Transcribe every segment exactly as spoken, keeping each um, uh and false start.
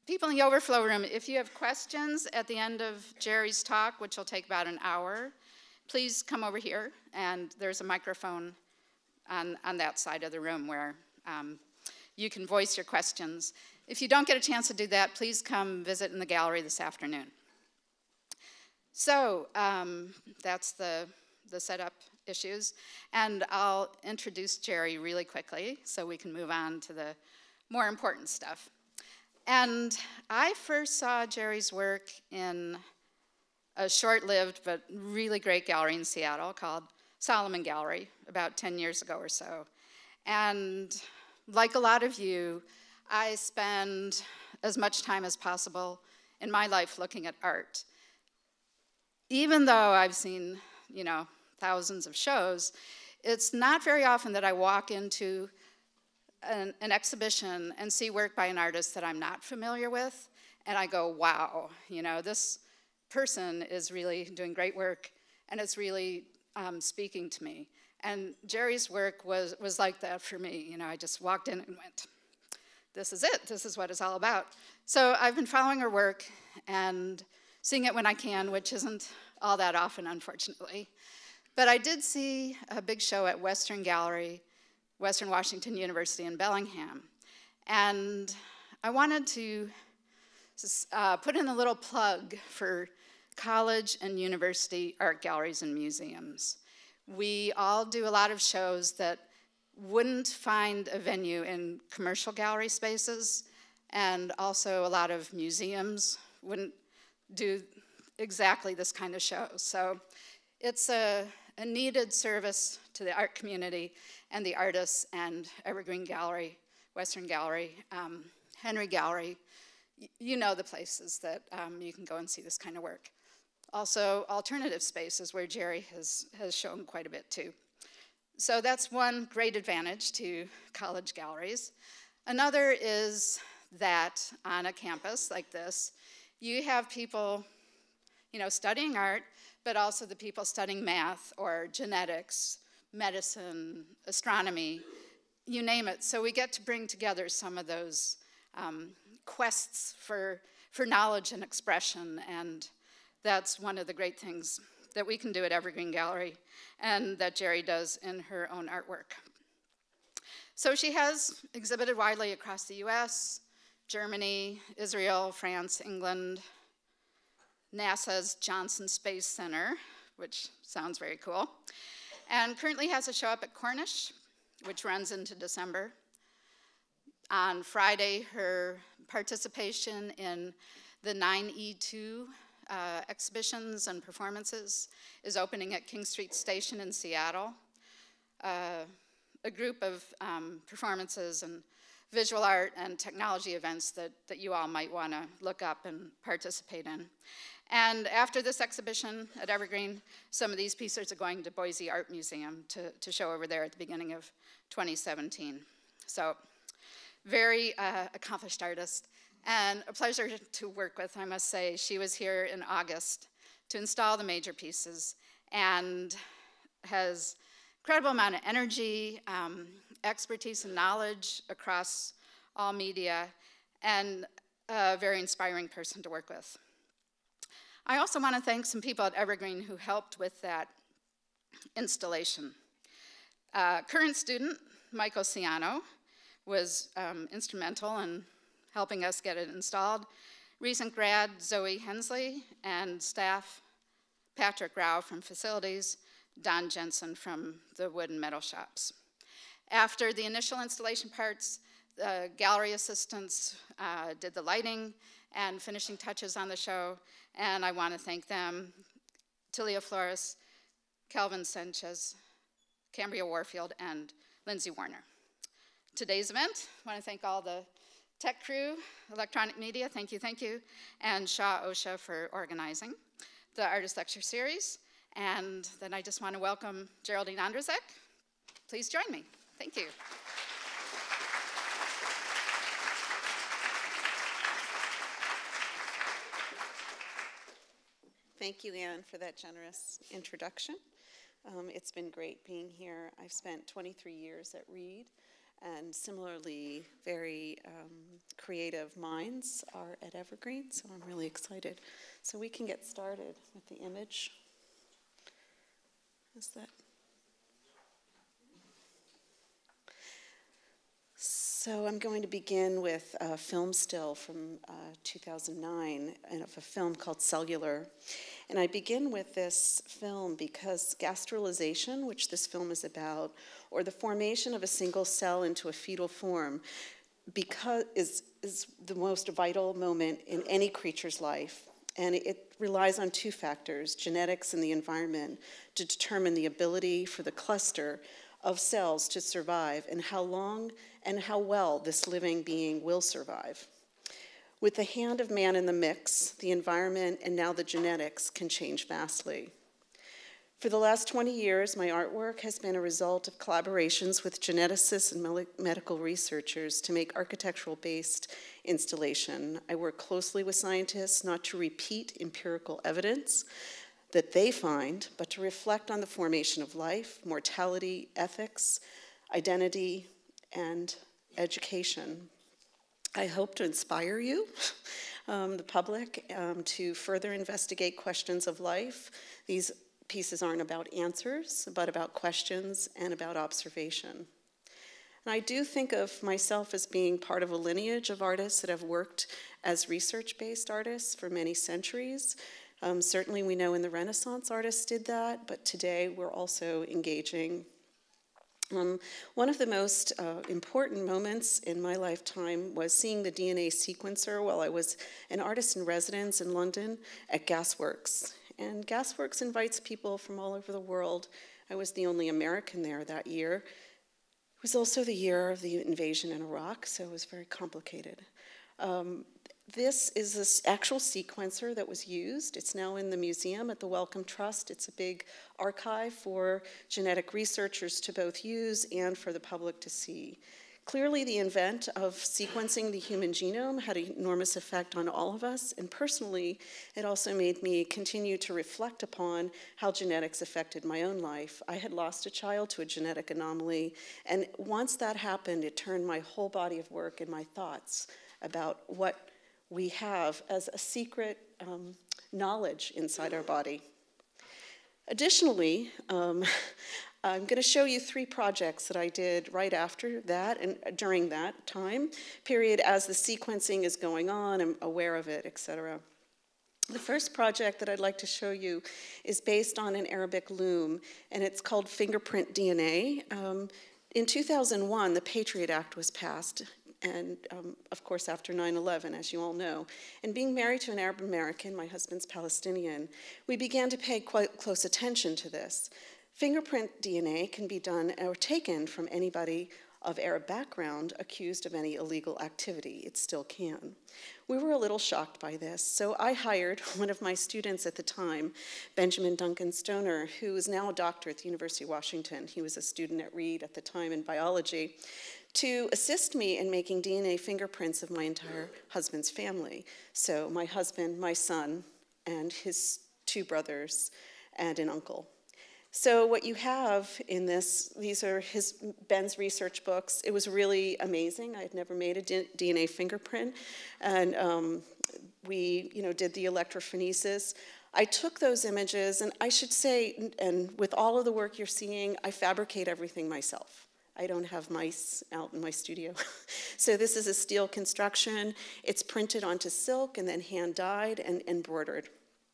people in the overflow room, if you have questions at the end of Jerry's talk, which will take about an hour, please come over here, and there's a microphone on, on that side of the room where um, you can voice your questions. If you don't get a chance to do that, please come visit in the gallery this afternoon. So um, that's the, the setup issues, and I'll introduce Jerry really quickly so we can move on to the more important stuff. And I first saw Jerry's work in a short-lived but really great gallery in Seattle called Solomon Gallery about ten years ago or so. And like a lot of you, I spend as much time as possible in my life looking at art. Even though I've seen, you know, thousands of shows, it's not very often that I walk into an, an exhibition and see work by an artist that I'm not familiar with, and I go, wow, you know, this person is really doing great work, and it's really um, speaking to me. And Jerry's work was, was like that for me. You know, I just walked in and went, this is it, this is what it's all about. So I've been following her work and seeing it when I can, which isn't all that often, unfortunately. But I did see a big show at Western Gallery, Western Washington University in Bellingham. And I wanted to uh, put in a little plug for college and university art galleries and museums. We all do a lot of shows that wouldn't find a venue in commercial gallery spaces, and also a lot of museums wouldn't do exactly this kind of show. So it's a, a needed service to the art community and the artists, and Evergreen Gallery, Western Gallery, um, Henry Gallery. Y you know the places that um, you can go and see this kind of work. Also, alternative spaces where Jerry has, has shown quite a bit too. So that's one great advantage to college galleries. Another is that on a campus like this, you have people, you know, studying art, but also the people studying math or genetics, medicine, astronomy, you name it. So we get to bring together some of those um, quests for, for knowledge and expression, and that's one of the great things that we can do at Evergreen Gallery and that Jerry does in her own artwork. So she has exhibited widely across the U S, Germany, Israel, France, England, NASA's Johnson Space Center, which sounds very cool, and currently has a show up at Cornish, which runs into December. On Friday, her participation in the nine E two uh, exhibitions and performances is opening at King Street Station in Seattle. Uh, a group of um, performances and visual art and technology events that, that you all might want to look up and participate in. And after this exhibition at Evergreen, some of these pieces are going to Boise Art Museum to, to show over there at the beginning of twenty seventeen. So, very uh, accomplished artist, and a pleasure to work with, I must say. She was here in August to install the major pieces and has incredible amount of energy, um, expertise and knowledge across all media, and a very inspiring person to work with. I also want to thank some people at Evergreen who helped with that installation. Uh, current student, Michael Ciano, was um, instrumental in helping us get it installed. Recent grad, Zoe Hensley, and staff, Patrick Rao from facilities, Don Jensen from the wood and metal shops. After the initial installation parts, the gallery assistants uh, did the lighting and finishing touches on the show, and I want to thank them, Tilia Flores, Calvin Sanchez, Cambria Warfield, and Lindsay Warner. Today's event, I want to thank all the tech crew, electronic media, thank you, thank you, and Shaw OSHA for organizing the Artist Lecture Series. And then I just want to welcome Geraldine Ondrizek. Please join me. Thank you. Thank you, Anne, for that generous introduction. Um, it's been great being here. I've spent twenty-three years at Reed, And similarly, very um, creative minds are at Evergreen, so I'm really excited. So we can get started with the image. Is that? So I'm going to begin with a film still from uh, two thousand nine of a film called Cellular. And I begin with this film because gastralization, which this film is about, or the formation of a single cell into a fetal form, because is, is the most vital moment in any creature's life. And it relies on two factors, genetics and the environment, to determine the ability for the cluster of cells to survive and how long and how well this living being will survive. With the hand of man in the mix, the environment and now the genetics can change vastly. For the last twenty years, my artwork has been a result of collaborations with geneticists and medical researchers to make architectural-based installation. I work closely with scientists not to repeat empirical evidence that they find, but to reflect on the formation of life, mortality, ethics, identity, and education. I hope to inspire you, um, the public, um, to further investigate questions of life. These pieces aren't about answers, but about questions and about observation. And I do think of myself as being part of a lineage of artists that have worked as research-based artists for many centuries. Um, certainly we know in the Renaissance artists did that, but today we're also engaging. Um, one of the most uh, important moments in my lifetime was seeing the D N A sequencer while I was an artist in residence in London at Gasworks. And Gasworks invites people from all over the world. I was the only American there that year. It was also the year of the invasion in Iraq, so it was very complicated. Um, This is this actual sequencer that was used. It's now in the museum at the Wellcome Trust. It's a big archive for genetic researchers to both use and for the public to see. Clearly, the invent of sequencing the human genome had an enormous effect on all of us, and personally, it also made me continue to reflect upon how genetics affected my own life. I had lost a child to a genetic anomaly, and once that happened, it turned my whole body of work and my thoughts about what we have as a secret um, knowledge inside our body. Additionally, um, I'm going to show you three projects that I did right after that and during that time period as the sequencing is going on. I'm aware of it, et cetera. The first project that I'd like to show you is based on an Arabic loom, and it's called Fingerprint D N A. Um, in two thousand one, the Patriot Act was passed. And um, of course, after nine eleven, as you all know. And being married to an Arab American, my husband's Palestinian, we began to pay quite close attention to this. Fingerprint D N A can be done or taken from anybody of Arab background accused of any illegal activity. It still can. We were a little shocked by this, so I hired one of my students at the time, Benjamin Duncan Stoner, who is now a doctor at the University of Washington. He was a student at Reed at the time in biology, to assist me in making D N A fingerprints of my entire husband's family. So my husband, my son, and his two brothers, and an uncle. So what you have in this, these are his, Ben's research books. It was really amazing. I had never made a D N A fingerprint. And um, we you know, did the electrophoresis. I took those images, and I should say, and with all of the work you're seeing, I fabricate everything myself. I don't have mice out in my studio. So this is a steel construction. It's printed onto silk and then hand dyed and embroidered.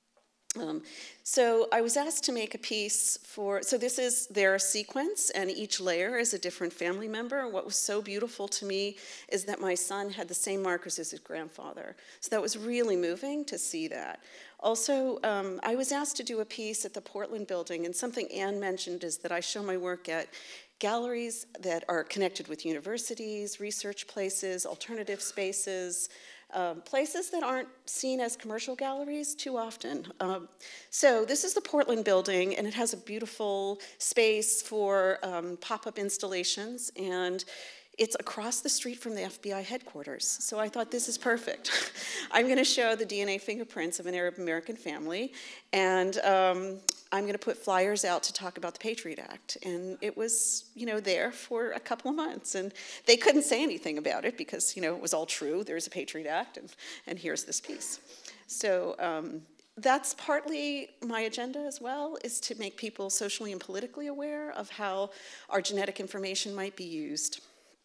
Um, so I was asked to make a piece for, so this is their sequence, and each layer is a different family member. What was so beautiful to me is that my son had the same markers as his grandfather. So that was really moving to see that. Also, um, I was asked to do a piece at the Portland building, and something Anne mentioned is that I show my work at galleries that are connected with universities, research places, alternative spaces, Um, places that aren't seen as commercial galleries too often. Um, so this is the Portland building, and it has a beautiful space for um, pop-up installations, and it's across the street from the F B I headquarters. So I thought, this is perfect. I'm going to show the D N A fingerprints of an Arab American family, and um, I'm going to put flyers out to talk about the Patriot Act. And it was, you know, there for a couple of months. And they couldn't say anything about it because, you know, it was all true. There's a Patriot Act, and, and here's this piece. So um, that's partly my agenda as well, is to make people socially and politically aware of how our genetic information might be used.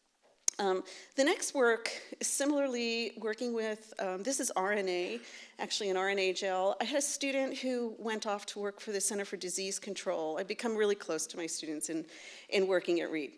Um, the next work is similarly working with, um, this is R N A, actually an R N A gel. I had a student who went off to work for the Center for Disease Control. I've become really close to my students in, in working at Reed.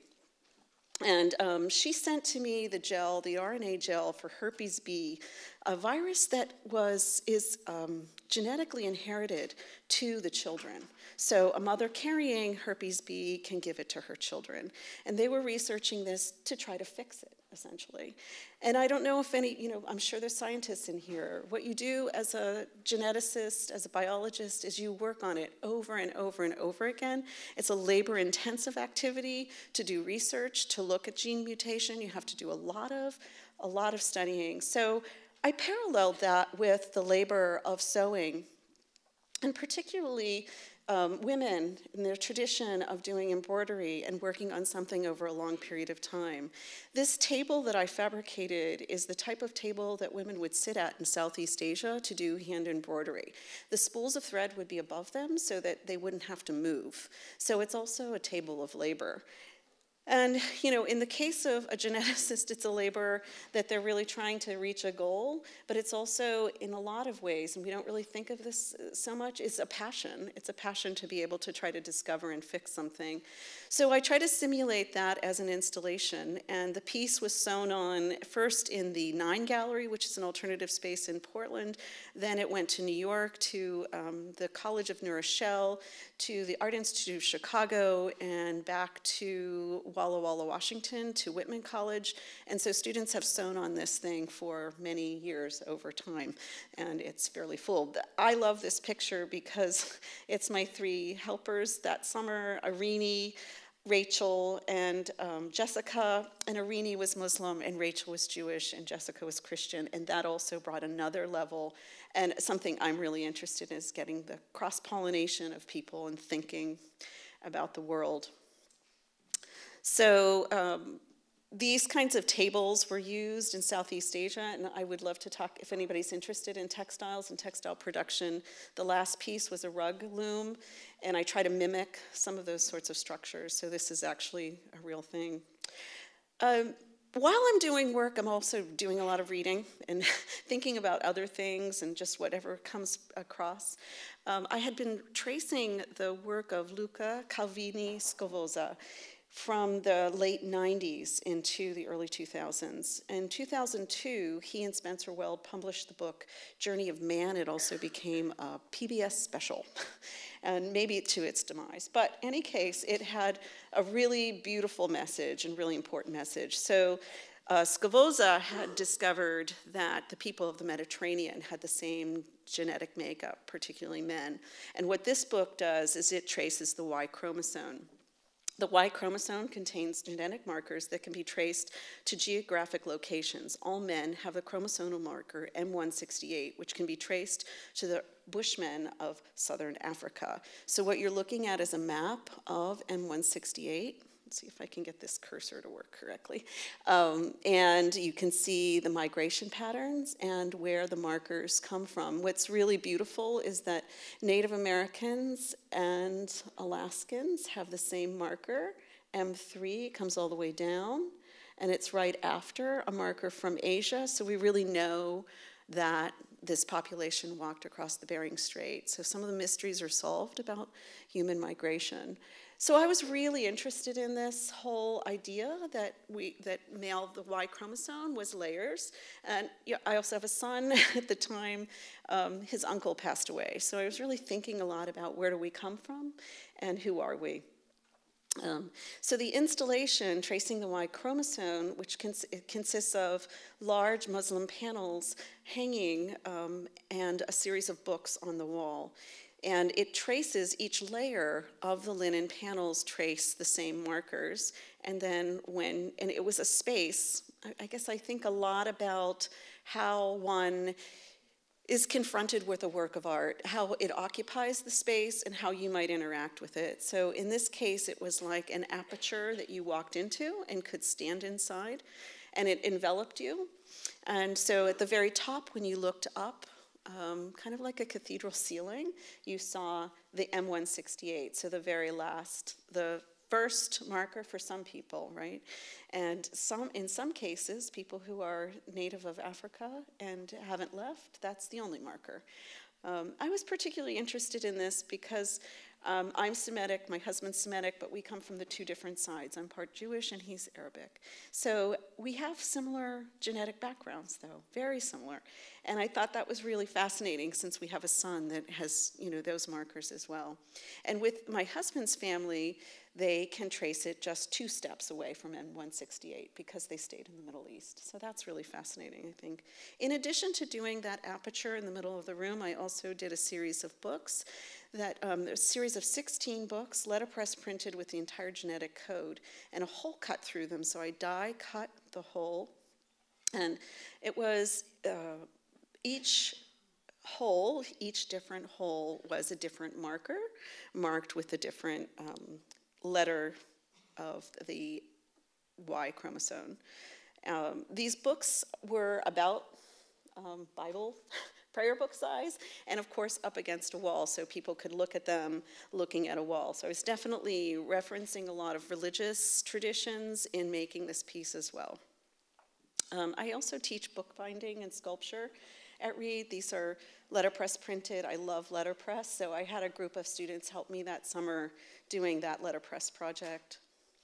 And um, she sent to me the gel, the R N A gel for herpes B, a virus that was, is um, genetically inherited to the children. So a mother carrying herpes B can give it to her children. And they were researching this to try to fix it, essentially. And I don't know if any, you know, I'm sure there's scientists in here. What you do as a geneticist, as a biologist, is you work on it over and over and over again. It's a labor-intensive activity to do research, to look at gene mutation. You have to do a lot of, a lot of studying. So I paralleled that with the labor of sewing, and particularly Um, women in their tradition of doing embroidery and working on something over a long period of time. This table that I fabricated is the type of table that women would sit at in Southeast Asia to do hand embroidery. The spools of thread would be above them so that they wouldn't have to move. So it's also a table of labor. And, you know, in the case of a geneticist, it's a labor that they're really trying to reach a goal, but it's also, in a lot of ways, and we don't really think of this so much, it's a passion. It's a passion to be able to try to discover and fix something. So I try to simulate that as an installation, and the piece was sewn on first in the Nine Gallery, which is an alternative space in Portland. Then it went to New York, to um, the College of New Rochelle, to the Art Institute of Chicago, and back to Walla Walla, Washington, to Whitman College. And so students have sewn on this thing for many years over time, and it's fairly full. I love this picture because it's my three helpers that summer, Irini, Rachel, and um, Jessica. And Irini was Muslim, and Rachel was Jewish, and Jessica was Christian, and that also brought another level. And something I'm really interested in is getting the cross-pollination of people and thinking about the world. So um, these kinds of tables were used in Southeast Asia, and I would love to talk, if anybody's interested in textiles and textile production. The last piece was a rug loom, and I try to mimic some of those sorts of structures, so this is actually a real thing. Um, while I'm doing work, I'm also doing a lot of reading and thinking about other things and just whatever comes across. Um, I had been tracing the work of Luca Calvini Scovosa from the late nineties into the early two thousands. In two thousand two, he and Spencer Weld published the book Journey of Man. It also became a P B S special, and maybe to its demise. But in any case, it had a really beautiful message and really important message. So uh, Scovosa had discovered that the people of the Mediterranean had the same genetic makeup, particularly men. And what this book does is it traces the Y chromosome. The Y chromosome contains genetic markers that can be traced to geographic locations. All men have a chromosomal marker, M one sixty-eight, which can be traced to the Bushmen of southern Africa. So what you're looking at is a map of M one sixty-eight. Let's see if I can get this cursor to work correctly. Um, and you can see the migration patterns and where the markers come from. What's really beautiful is that Native Americans and Alaskans have the same marker. M three comes all the way down, and it's right after a marker from Asia. So we really know that this population walked across the Bering Strait. So some of the mysteries are solved about human migration. So I was really interested in this whole idea that we that male, the Y chromosome was layers. And you know, I also have a son at the time. Um, his uncle passed away. So I was really thinking a lot about where do we come from and who are we? Um, so the installation, Tracing the Y Chromosome, which cons it consists of large Muslim panels hanging um, and a series of books on the wall. And it traces each layer of the linen panels trace the same markers. And then when, and it was a space, I, I guess I think a lot about how one is confronted with a work of art, how it occupies the space and how you might interact with it. So in this case, it was like an aperture that you walked into and could stand inside, and it enveloped you. And so at the very top, when you looked up, um, kind of like a cathedral ceiling, you saw the M one sixty-eight, so the very last, the first marker for some people, right? And some, in some cases, people who are native of Africa and haven't left, that's the only marker. Um, I was particularly interested in this because um, I'm Semitic, my husband's Semitic, but we come from the two different sides. I'm part Jewish and he's Arabic. So we have similar genetic backgrounds, though, very similar. And I thought that was really fascinating since we have a son that has, you know, those markers as well. And with my husband's family, they can trace it just two steps away from M one sixty-eight because they stayed in the Middle East. So that's really fascinating, I think. In addition to doing that aperture in the middle of the room, I also did a series of books, that um, a series of sixteen books, letterpress printed with the entire genetic code, and a hole cut through them. So I die cut the hole, and it was uh, each hole, each different hole was a different marker, marked with a different um, letter of the Y chromosome. Um, these books were about um, Bible prayer book size, and of course up against a wall so people could look at them looking at a wall. So I was definitely referencing a lot of religious traditions in making this piece as well. Um, I also teach bookbinding and sculpture at Reed. These are letterpress printed. I love letterpress, so I had a group of students help me that summer doing that letterpress project.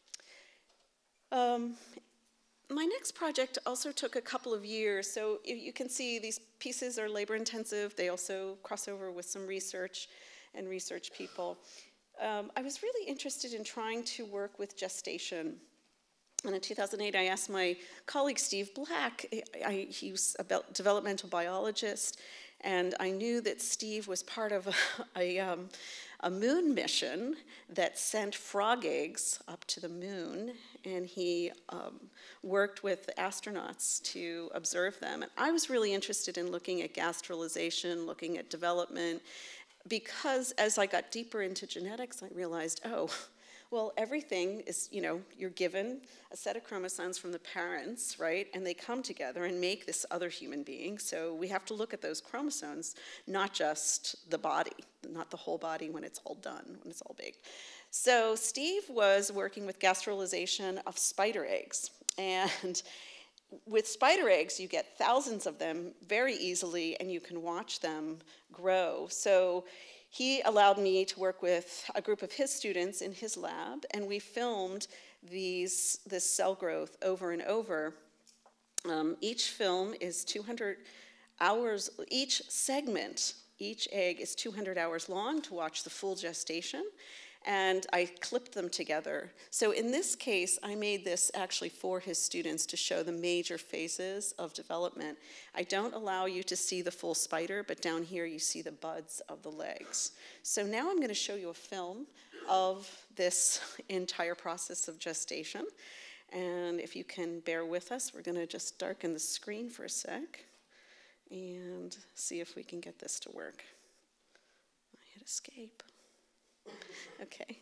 Um, my next project also took a couple of years, so you can see these pieces are labor intensive. They also cross over with some research and research people. Um, I was really interested in trying to work with gestation. And in two thousand eight, I asked my colleague Steve Black, I, he was a developmental biologist, and I knew that Steve was part of a, a, um, a moon mission that sent frog eggs up to the moon, and he um, worked with astronauts to observe them. And I was really interested in looking at gastralization, looking at development, because as I got deeper into genetics, I realized, oh, well, everything is, you know, you're given a set of chromosomes from the parents, right? And they come together and make this other human being. So we have to look at those chromosomes, not just the body, not the whole body when it's all done, when it's all baked. So Steve was working with gastralization of spider eggs. And with spider eggs, you get thousands of them very easily, and you can watch them grow. So he allowed me to work with a group of his students in his lab, and we filmed these, this cell growth over and over. Um, each film is two hundred hours, each segment, each egg is two hundred hours long to watch the full gestation, and I clipped them together. So in this case, I made this actually for his students to show the major phases of development. I don't allow you to see the full spider, but down here you see the buds of the legs. So now I'm going to show you a film of this entire process of gestation. And if you can bear with us, we're going to just darken the screen for a sec and see if we can get this to work. I hit escape. Okay.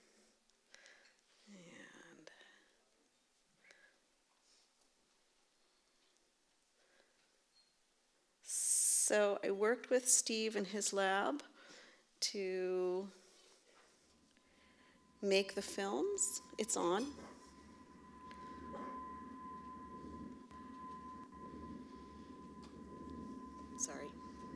And so I worked with Steve in his lab to make the films. It's on. Sorry.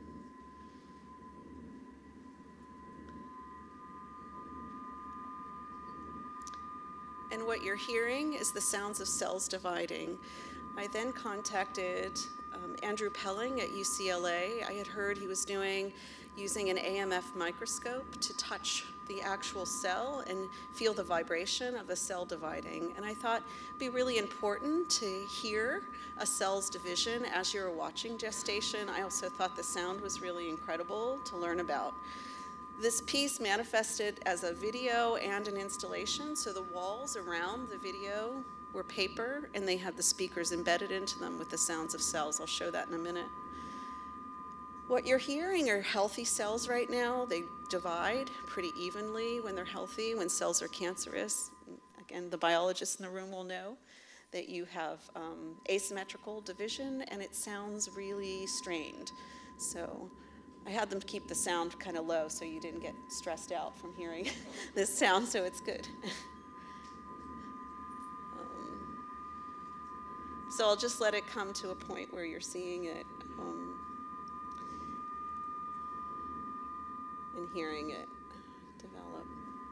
And what you're hearing is the sounds of cells dividing. I then contacted um, Andrew Pelling at U C L A. I had heard he was doing, using an A M F microscope to touch the actual cell and feel the vibration of the cell dividing. And I thought it'd be really important to hear a cell's division as you're watching gestation. I also thought the sound was really incredible to learn about. This piece manifested as a video and an installation, so the walls around the video were paper, and they had the speakers embedded into them with the sounds of cells. I'll show that in a minute. What you're hearing are healthy cells right now. They divide pretty evenly when they're healthy. When cells are cancerous, again, the biologists in the room will know that you have um, asymmetrical division, and it sounds really strained. So I had them keep the sound kind of low so you didn't get stressed out from hearing this sound, so it's good. um, so I'll just let it come to a point where you're seeing it um, and hearing it develop.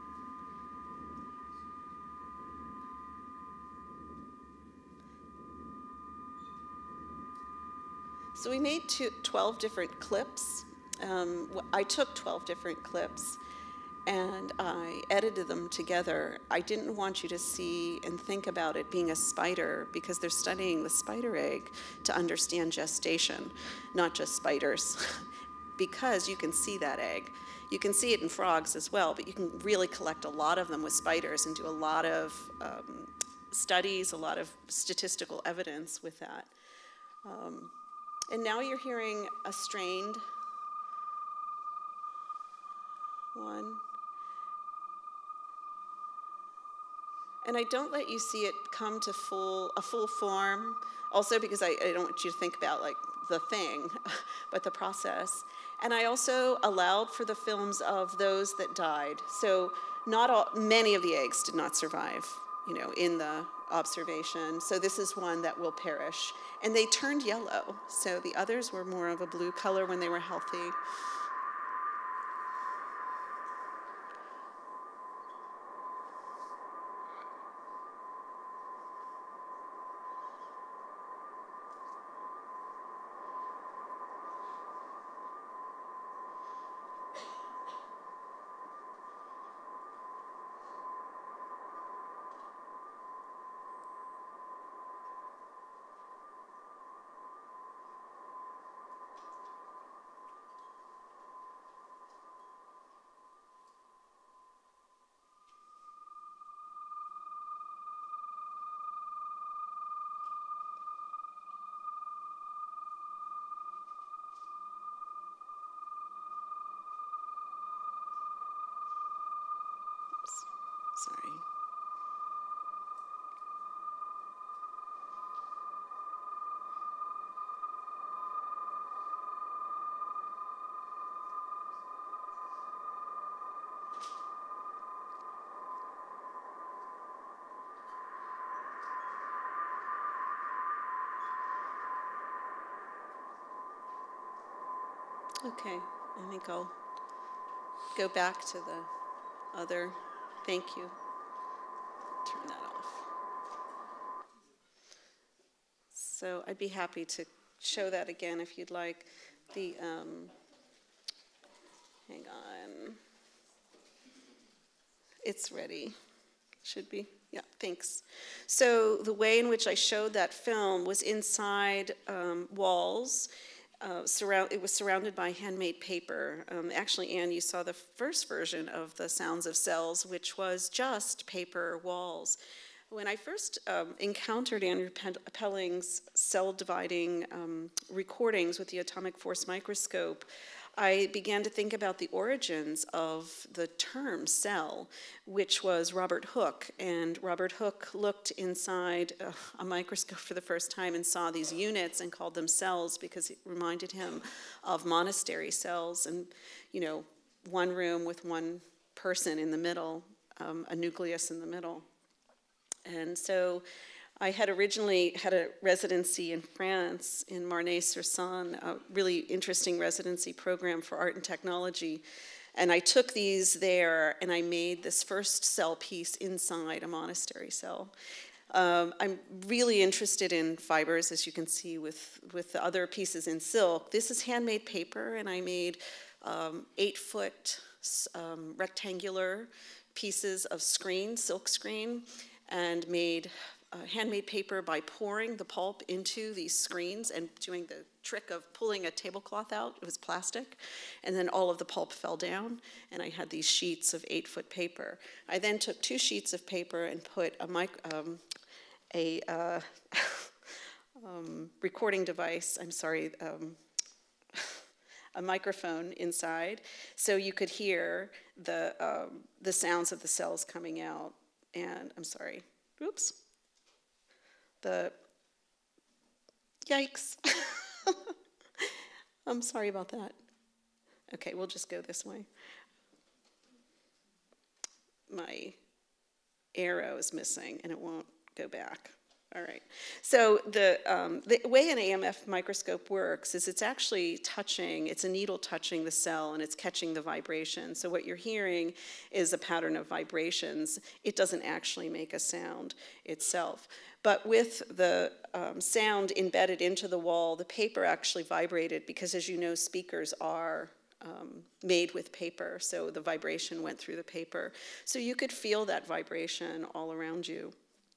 So we made two, twelve different clips. Um, I took twelve different clips and I edited them together. I didn't want you to see and think about it being a spider, because they're studying the spider egg to understand gestation, not just spiders, because you can see that egg. You can see it in frogs as well, but you can really collect a lot of them with spiders and do a lot of um, studies, a lot of statistical evidence with that. Um, and now you're hearing a strained one. And I don't let you see it come to full a full form, also because I, I don't want you to think about like the thing, but the process. And I also allowed for the films of those that died. So not all, many of the eggs did not survive, you know, in the observation. So this is one that will perish. And they turned yellow. So the others were more of a blue color when they were healthy. Sorry. Okay, I think I'll go back to the other. Thank you. Turn that off. So I'd be happy to show that again if you'd like. The, um, hang on. It's ready. Should be. Yeah, thanks. So the way in which I showed that film was inside um, walls. Uh, surround, it was surrounded by handmade paper. Um, actually, Anne, you saw the first version of The Sounds of Cells, which was just paper walls. When I first um, encountered Andrew Pelling's cell-dividing um, recordings with the atomic force microscope, I began to think about the origins of the term cell, which was Robert Hooke. And Robert Hooke looked inside uh, a microscope for the first time and saw these units and called them cells because it reminded him of monastery cells and, you know, one room with one person in the middle, um, a nucleus in the middle. And so I had originally had a residency in France in Marnay-sur-Seine, a really interesting residency program for art and technology. And I took these there and I made this first cell piece inside a monastery cell. Um, I'm really interested in fibers, as you can see with, with the other pieces in silk. This is handmade paper, and I made um, eight foot um, rectangular pieces of screen, silk screen, and made uh, handmade paper by pouring the pulp into these screens and doing the trick of pulling a tablecloth out. It was plastic, and then all of the pulp fell down, and I had these sheets of eight-foot paper. I then took two sheets of paper and put a, mic um, a uh, um, recording device, I'm sorry, um, a microphone inside, so you could hear the, um, the sounds of the cells coming out. And I'm sorry, oops, the, yikes. I'm sorry about that. Okay, we'll just go this way. My arrow is missing and it won't go back. All right, so the, um, the way an A M F microscope works is it's actually touching, it's a needle touching the cell and it's catching the vibration. So what you're hearing is a pattern of vibrations. It doesn't actually make a sound itself. But with the um, sound embedded into the wall, the paper actually vibrated because, as you know, speakers are um, made with paper, so the vibration went through the paper. So you could feel that vibration all around you.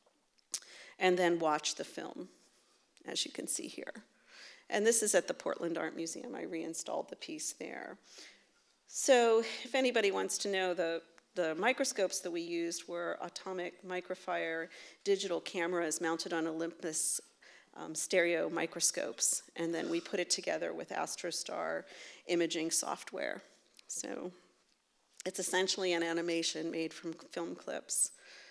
And then watch the film, as you can see here. And this is at the Portland Art Museum. I reinstalled the piece there. So if anybody wants to know, the, the microscopes that we used were atomic microfire digital cameras mounted on Olympus um, stereo microscopes. And then we put it together with AstroStar imaging software. So it's essentially an animation made from film clips.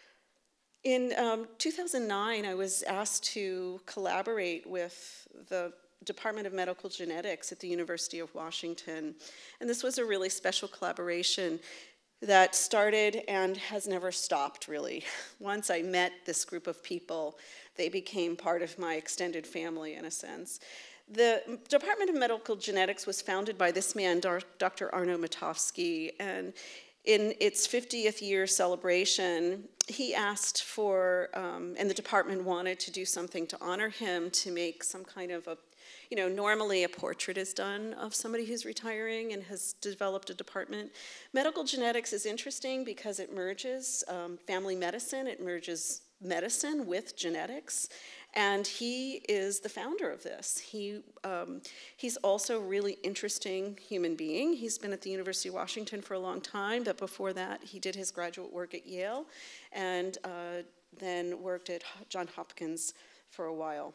In um, two thousand nine, I was asked to collaborate with the Department of Medical Genetics at the University of Washington. And this was a really special collaboration that started and has never stopped, really. Once I met this group of people, they became part of my extended family, in a sense. The Department of Medical Genetics was founded by this man, Doctor Arno Matofsky, and in its fiftieth year celebration, he asked for, um, and the department wanted to do something to honor him, to make some kind of a, you know, normally a portrait is done of somebody who's retiring and has developed a department. Medical genetics is interesting because it merges um, family medicine, it merges medicine with genetics, and he is the founder of this. He, um, he's also a really interesting human being. He's been at the University of Washington for a long time, but before that he did his graduate work at Yale and uh, then worked at Johns Hopkins for a while.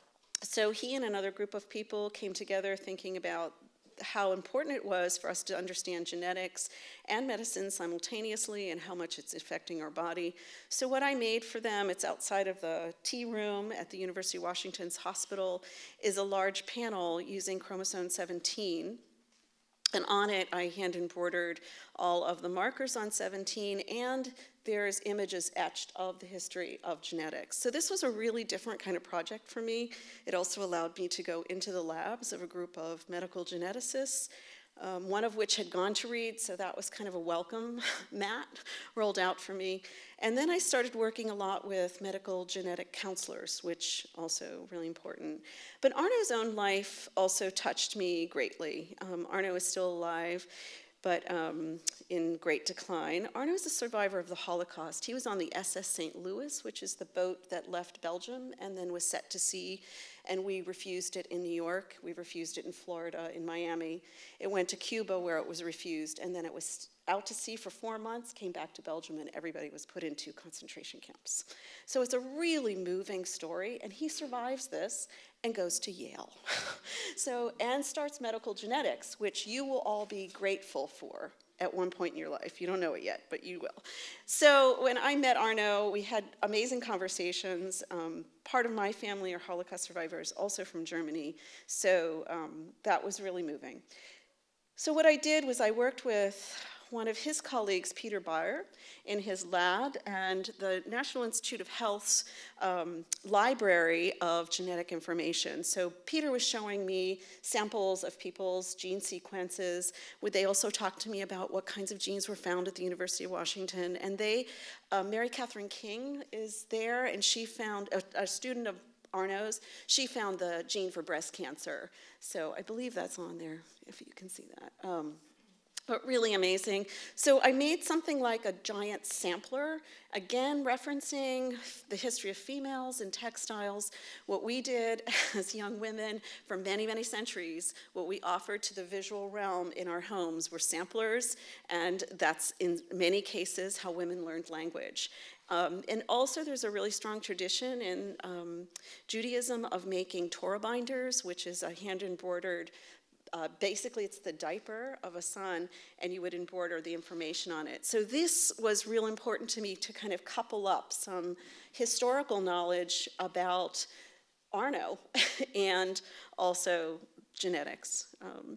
So he and another group of people came together thinking about how important it was for us to understand genetics and medicine simultaneously and how much it's affecting our body. So what I made for them, it's outside of the tea room at the University of Washington's hospital, is a large panel using chromosome seventeen. And on it, I hand embroidered all of the markers on seventeen, and there's images etched of the history of genetics. So this was a really different kind of project for me. It also allowed me to go into the labs of a group of medical geneticists, um, one of which had gone to Reed, so that was kind of a welcome mat rolled out for me. And then I started working a lot with medical genetic counselors, which also really important. But Arno's own life also touched me greatly. Um, Arno is still alive, but um, in great decline. Arno is a survivor of the Holocaust. He was on the S S Saint Louis, which is the boat that left Belgium and then was set to sea, and we refused it in New York. We refused it in Florida, in Miami. It went to Cuba where it was refused, and then it was out to sea for four months, came back to Belgium, and everybody was put into concentration camps. So it's a really moving story, and he survives this and goes to Yale. So, and starts medical genetics, which you will all be grateful for at one point in your life. You don't know it yet, but you will. So when I met Arno, we had amazing conversations. Um, part of my family are Holocaust survivors, also from Germany, so um, that was really moving. So what I did was I worked with one of his colleagues, Peter Bayer, in his lab, and the National Institute of Health's um, library of genetic information. So Peter was showing me samples of people's gene sequences. Would they also talk to me about what kinds of genes were found at the University of Washington? And they, uh, Mary Catherine King is there, and she found, a, a student of Arno's, she found the gene for breast cancer. So I believe that's on there, if you can see that. Um, but really amazing. So I made something like a giant sampler, again referencing the history of females in textiles. What we did as young women for many, many centuries, what we offered to the visual realm in our homes were samplers, and that's in many cases how women learned language. Um, and also there's a really strong tradition in um, Judaism of making Torah binders, which is a hand-embroidered, uh, basically it's the diaper of a son, and you would embroider the information on it. So this was real important to me to kind of couple up some historical knowledge about Arno and also genetics. Um,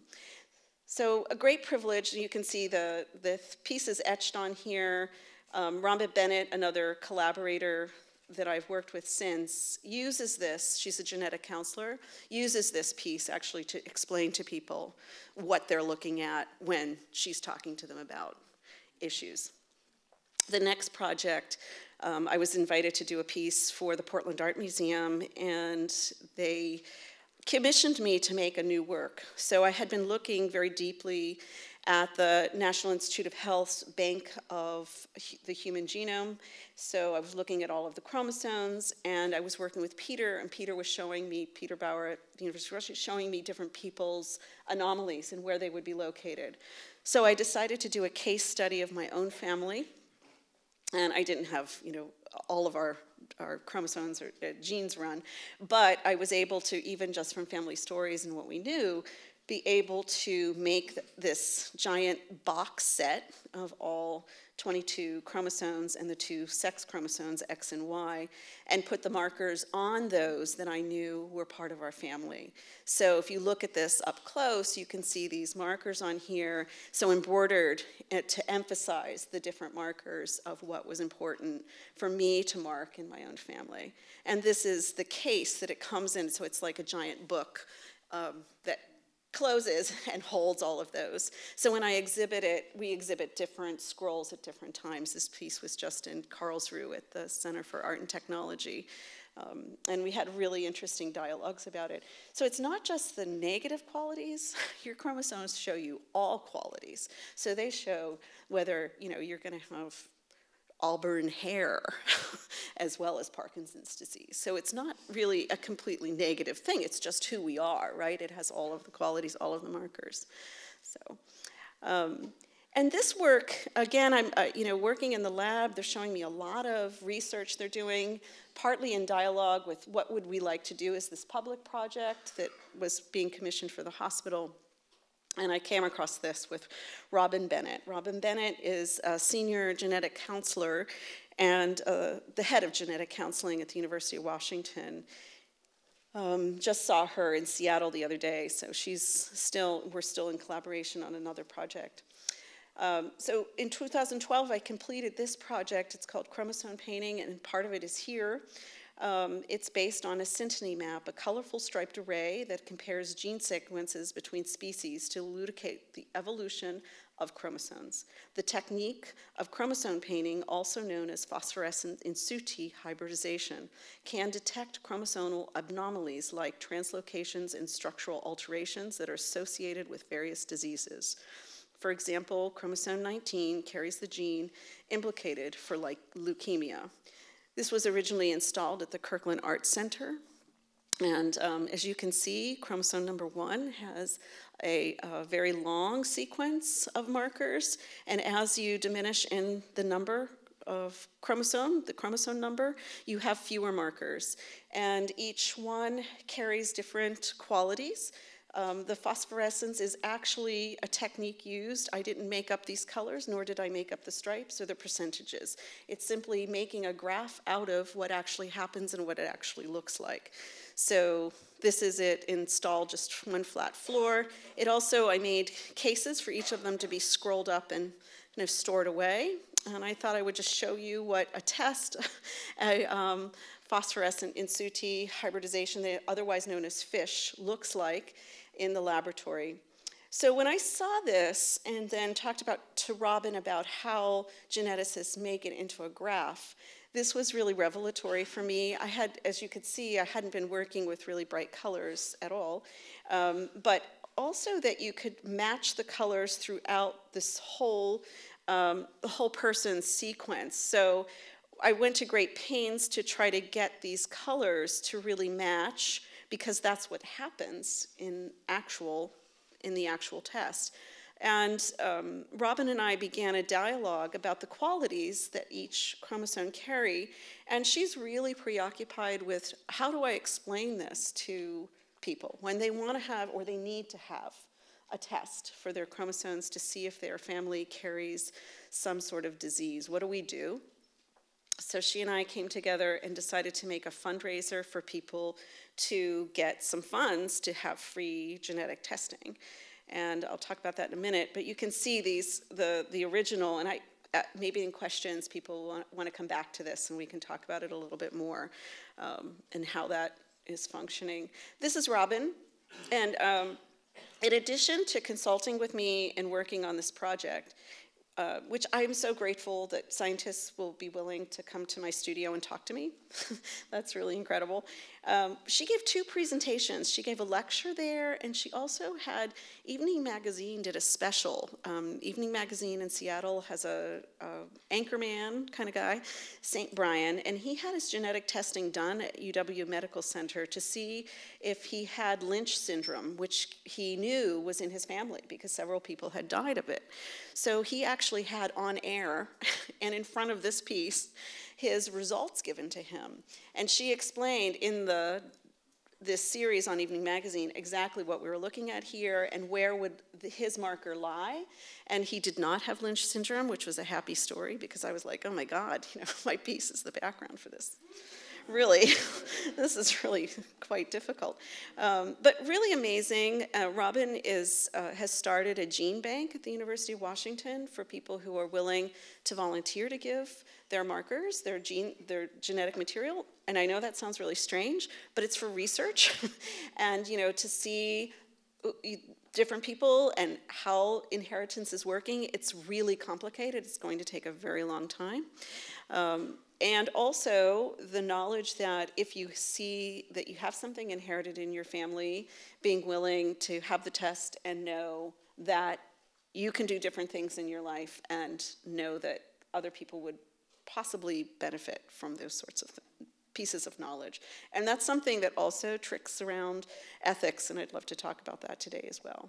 so a great privilege, you can see the, the piece is etched on here. Um, Rhonda Bennett, another collaborator that I've worked with since, uses this, she's a genetic counselor, uses this piece actually to explain to people what they're looking at when she's talking to them about issues. The next project, um, I was invited to do a piece for the Portland Art Museum, and they commissioned me to make a new work. So I had been looking very deeply at the National Institute of Health's Bank of the Human Genome. So I was looking at all of the chromosomes, and I was working with Peter, and Peter was showing me, Peter Bauer at the University of Russia, showing me different people's anomalies and where they would be located. So I decided to do a case study of my own family, and I didn't have, you know, all of our our chromosomes or uh, genes run, but I was able to, even just from family stories and what we knew, be able to make th this giant box set of all twenty-two chromosomes and the two sex chromosomes, X and Y, and put the markers on those that I knew were part of our family. So if you look at this up close, you can see these markers on here, so embroidered to emphasize the different markers of what was important for me to mark in my own family. And this is the case that it comes in, so it's like a giant book um, that closes and holds all of those. So when I exhibit it, we exhibit different scrolls at different times. This piece was just in Karlsruhe at the Center for Art and Technology. Um, and we had really interesting dialogues about it. So it's not just the negative qualities. Your chromosomes show you all qualities. So they show whether, you know, you're going to have auburn hair as well as Parkinson's disease. So it's not really a completely negative thing. It's just who we are, right? It has all of the qualities, all of the markers. So, um, and this work, again, I'm uh, you know, working in the lab. They're showing me a lot of research they're doing, partly in dialogue with what would we like to do as this public project that was being commissioned for the hospital. And I came across this with Robin Bennett. Robin Bennett is a senior genetic counselor and uh, the head of genetic counseling at the University of Washington. Um, just saw her in Seattle the other day, so she's still, we're still in collaboration on another project. Um, so in two thousand twelve, I completed this project. It's called Chromosome Painting, and part of it is here. Um, it's based on a synteny map, a colorful striped array that compares gene sequences between species to elucidate the evolution of chromosomes. The technique of chromosome painting, also known as phosphorescent in situ hybridization, can detect chromosomal anomalies like translocations and structural alterations that are associated with various diseases. For example, chromosome nineteen carries the gene implicated for like leukemia. This was originally installed at the Kirkland Art Center. And um, as you can see, chromosome number one has a, a very long sequence of markers. And as you diminish in the number of chromosome, the chromosome number, you have fewer markers. And each one carries different qualities. Um, the phosphorescence is actually a technique used. I didn't make up these colors, nor did I make up the stripes or the percentages. It's simply making a graph out of what actually happens and what it actually looks like. So this is it installed, just one flat floor. It also, I made cases for each of them to be scrolled up and kind of stored away. And I thought I would just show you what a test, a um, phosphorescent in situ hybridization, otherwise known as FISH, looks like in the laboratory. So when I saw this and then talked about to Robin about how geneticists make it into a graph, this was really revelatory for me. I had, as you could see, I hadn't been working with really bright colors at all, um, but also that you could match the colors throughout this whole, um, the whole person's sequence. So I went to great pains to try to get these colors to really match, because that's what happens in actual, in the actual test. And um, Robin and I began a dialogue about the qualities that each chromosome carry, and she's really preoccupied with, how do I explain this to people when they want to have, or they need to have, a test for their chromosomes to see if their family carries some sort of disease? What do we do? So she and I came together and decided to make a fundraiser for people to get some funds to have free genetic testing. And I'll talk about that in a minute, but you can see these, the, the original, and I, uh, maybe in questions people want, want to come back to this and we can talk about it a little bit more, um, and how that is functioning. This is Robin, and um, in addition to consulting with me and working on this project, Uh, which I'm so grateful that scientists will be willing to come to my studio and talk to me. That's really incredible. Um, she gave two presentations. She gave a lecture there, and she also had, Evening Magazine did a special. Um, Evening Magazine in Seattle has a, a anchorman kind of guy, Saint Brian, and he had his genetic testing done at U W Medical Center to see if he had Lynch syndrome, which he knew was in his family because several people had died of it. So he actually had on air and in front of this piece his results given to him. And she explained in the this series on Evening Magazine exactly what we were looking at here and where would the, his marker lie. And he did not have Lynch syndrome, which was a happy story because I was like, oh my God, you know, my piece is the background for this. Really, this is really quite difficult. Um, but really amazing. Uh, Robin is, uh, has started a gene bank at the University of Washington for people who are willing to volunteer to give their markers, their, gene, their genetic material. And I know that sounds really strange, but it's for research. And, you know, to see different people and how inheritance is working, it's really complicated. It's going to take a very long time. Um, And also the knowledge that if you see that you have something inherited in your family, being willing to have the test and know that you can do different things in your life and know that other people would possibly benefit from those sorts of th- pieces of knowledge. And that's something that also tricks around ethics, and I'd love to talk about that today as well.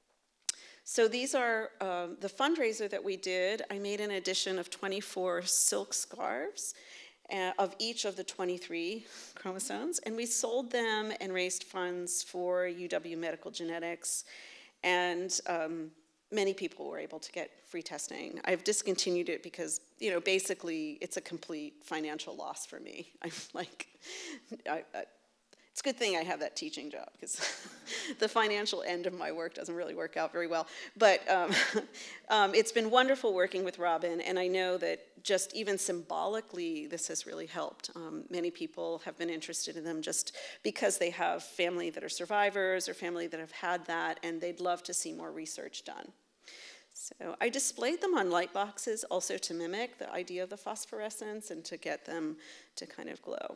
So these are uh, the fundraiser that we did. I made an edition of twenty-four silk scarves uh, of each of the twenty-three chromosomes, and we sold them and raised funds for U W Medical Genetics, and um, many people were able to get free testing. I've discontinued it because, you know, basically it's a complete financial loss for me. I'm like, I, I, it's a good thing I have that teaching job because the financial end of my work doesn't really work out very well. But um, um, it's been wonderful working with Robin, and I know that just even symbolically this has really helped. Um, many people have been interested in them just because they have family that are survivors or family that have had that, and they'd love to see more research done. So I displayed them on light boxes also to mimic the idea of the phosphorescence and to get them to kind of glow.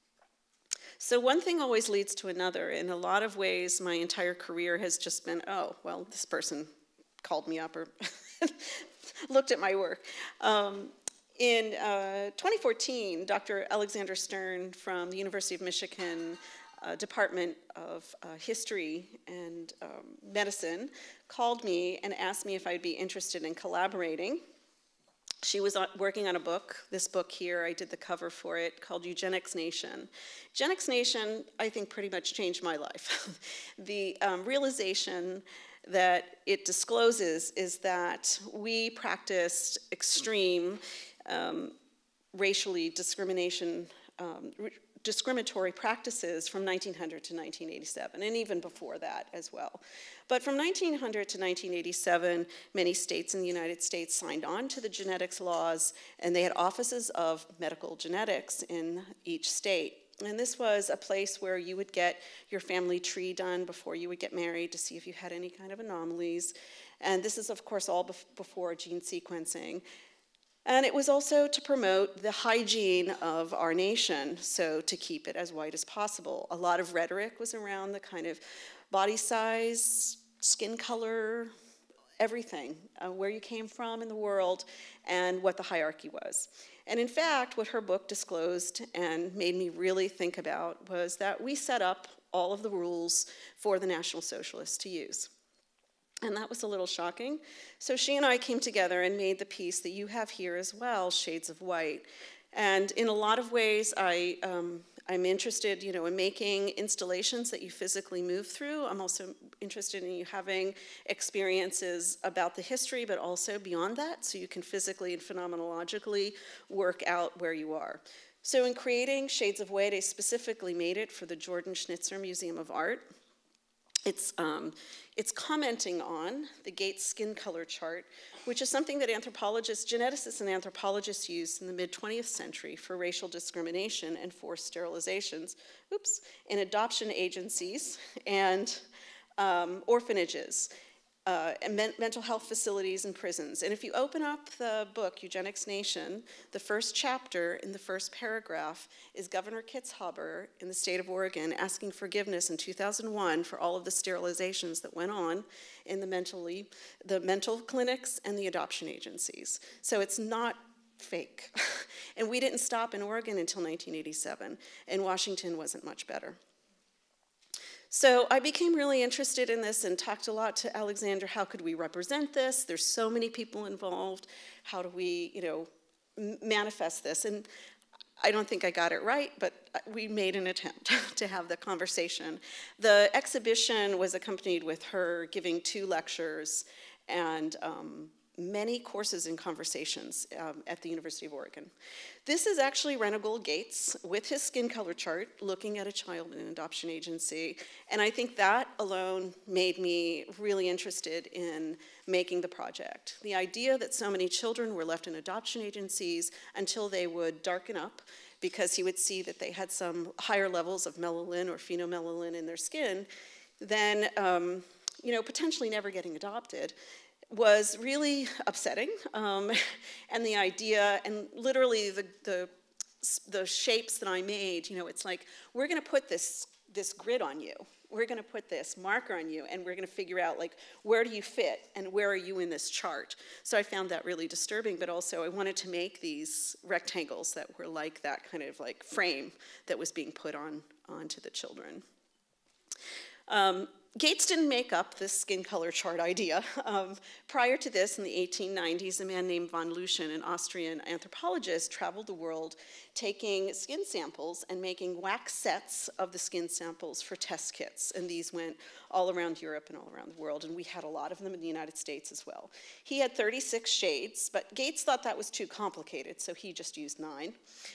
So one thing always leads to another. In a lot of ways, my entire career has just been, oh, well, this person called me up or looked at my work. Um, in uh, twenty fourteen, Doctor Alexander Stern from the University of Michigan uh, Department of uh, History and um, Medicine called me and asked me if I'd be interested in collaborating. She was working on a book, this book here, I did the cover for it, called Eugenics Nation. Eugenics Nation, I think, pretty much changed my life. The um, realization that it discloses is that we practiced extreme um, racially discrimination, um, discriminatory practices from nineteen hundred to nineteen eighty-seven, and even before that as well. But from nineteen hundred to nineteen eighty-seven, many states in the United States signed on to the genetics laws, and they had offices of medical genetics in each state. And this was a place where you would get your family tree done before you would get married to see if you had any kind of anomalies. And this is, of course, all bef- before gene sequencing. And it was also to promote the hygiene of our nation, so to keep it as white as possible. A lot of rhetoric was around the kind of body size skin color, everything, uh, where you came from in the world, and what the hierarchy was. And in fact, what her book disclosed and made me really think about was that we set up all of the rules for the National Socialists to use. And that was a little shocking. So she and I came together and made the piece that you have here as well, Shades of White. And in a lot of ways, I, um, I'm interested, you know, in making installations that you physically move through. I'm also interested in you having experiences about the history, but also beyond that, so you can physically and phenomenologically work out where you are. So in creating Shades of White, I specifically made it for the Jordan Schnitzer Museum of Art. It's, um, it's commenting on the Gates skin color chart, which is something that anthropologists, geneticists and anthropologists used in the mid twentieth century for racial discrimination and forced sterilizations, oops, in adoption agencies and um, orphanages, uh, and men mental health facilities and prisons. And if you open up the book, Eugenics Nation, the first chapter in the first paragraph is Governor Kitzhaber in the state of Oregon asking forgiveness in two thousand one for all of the sterilizations that went on in the mentally, the mental clinics and the adoption agencies. So it's not fake. And we didn't stop in Oregon until nineteen eighty-seven, and Washington wasn't much better. So I became really interested in this and talked a lot to Alexandra. How could we represent this? There's so many people involved. How do we, you know, manifest this? And I don't think I got it right, but we made an attempt to have the conversation. The exhibition was accompanied with her giving two lectures and um, many courses and conversations um, at the University of Oregon. This is actually Renigold Gates with his skin color chart looking at a child in an adoption agency, and I think that alone made me really interested in making the project. The idea that so many children were left in adoption agencies until they would darken up because he would see that they had some higher levels of melanin or phenomelanin in their skin, then um, you know, potentially never getting adopted, was really upsetting, um, and the idea, and literally the, the, the shapes that I made, you know, it's like, we're gonna put this, this grid on you, we're gonna put this marker on you, and we're gonna figure out, like, where do you fit, and where are you in this chart? So I found that really disturbing, but also I wanted to make these rectangles that were like that kind of like frame that was being put on onto the children. Um, Gates didn't make up this skin color chart idea. Um, prior to this, in the eighteen nineties, a man named von Luschen, an Austrian anthropologist, traveled the world taking skin samples and making wax sets of the skin samples for test kits. And these went all around Europe and all around the world, and we had a lot of them in the United States as well. He had thirty-six shades, but Gates thought that was too complicated, so he just used nine.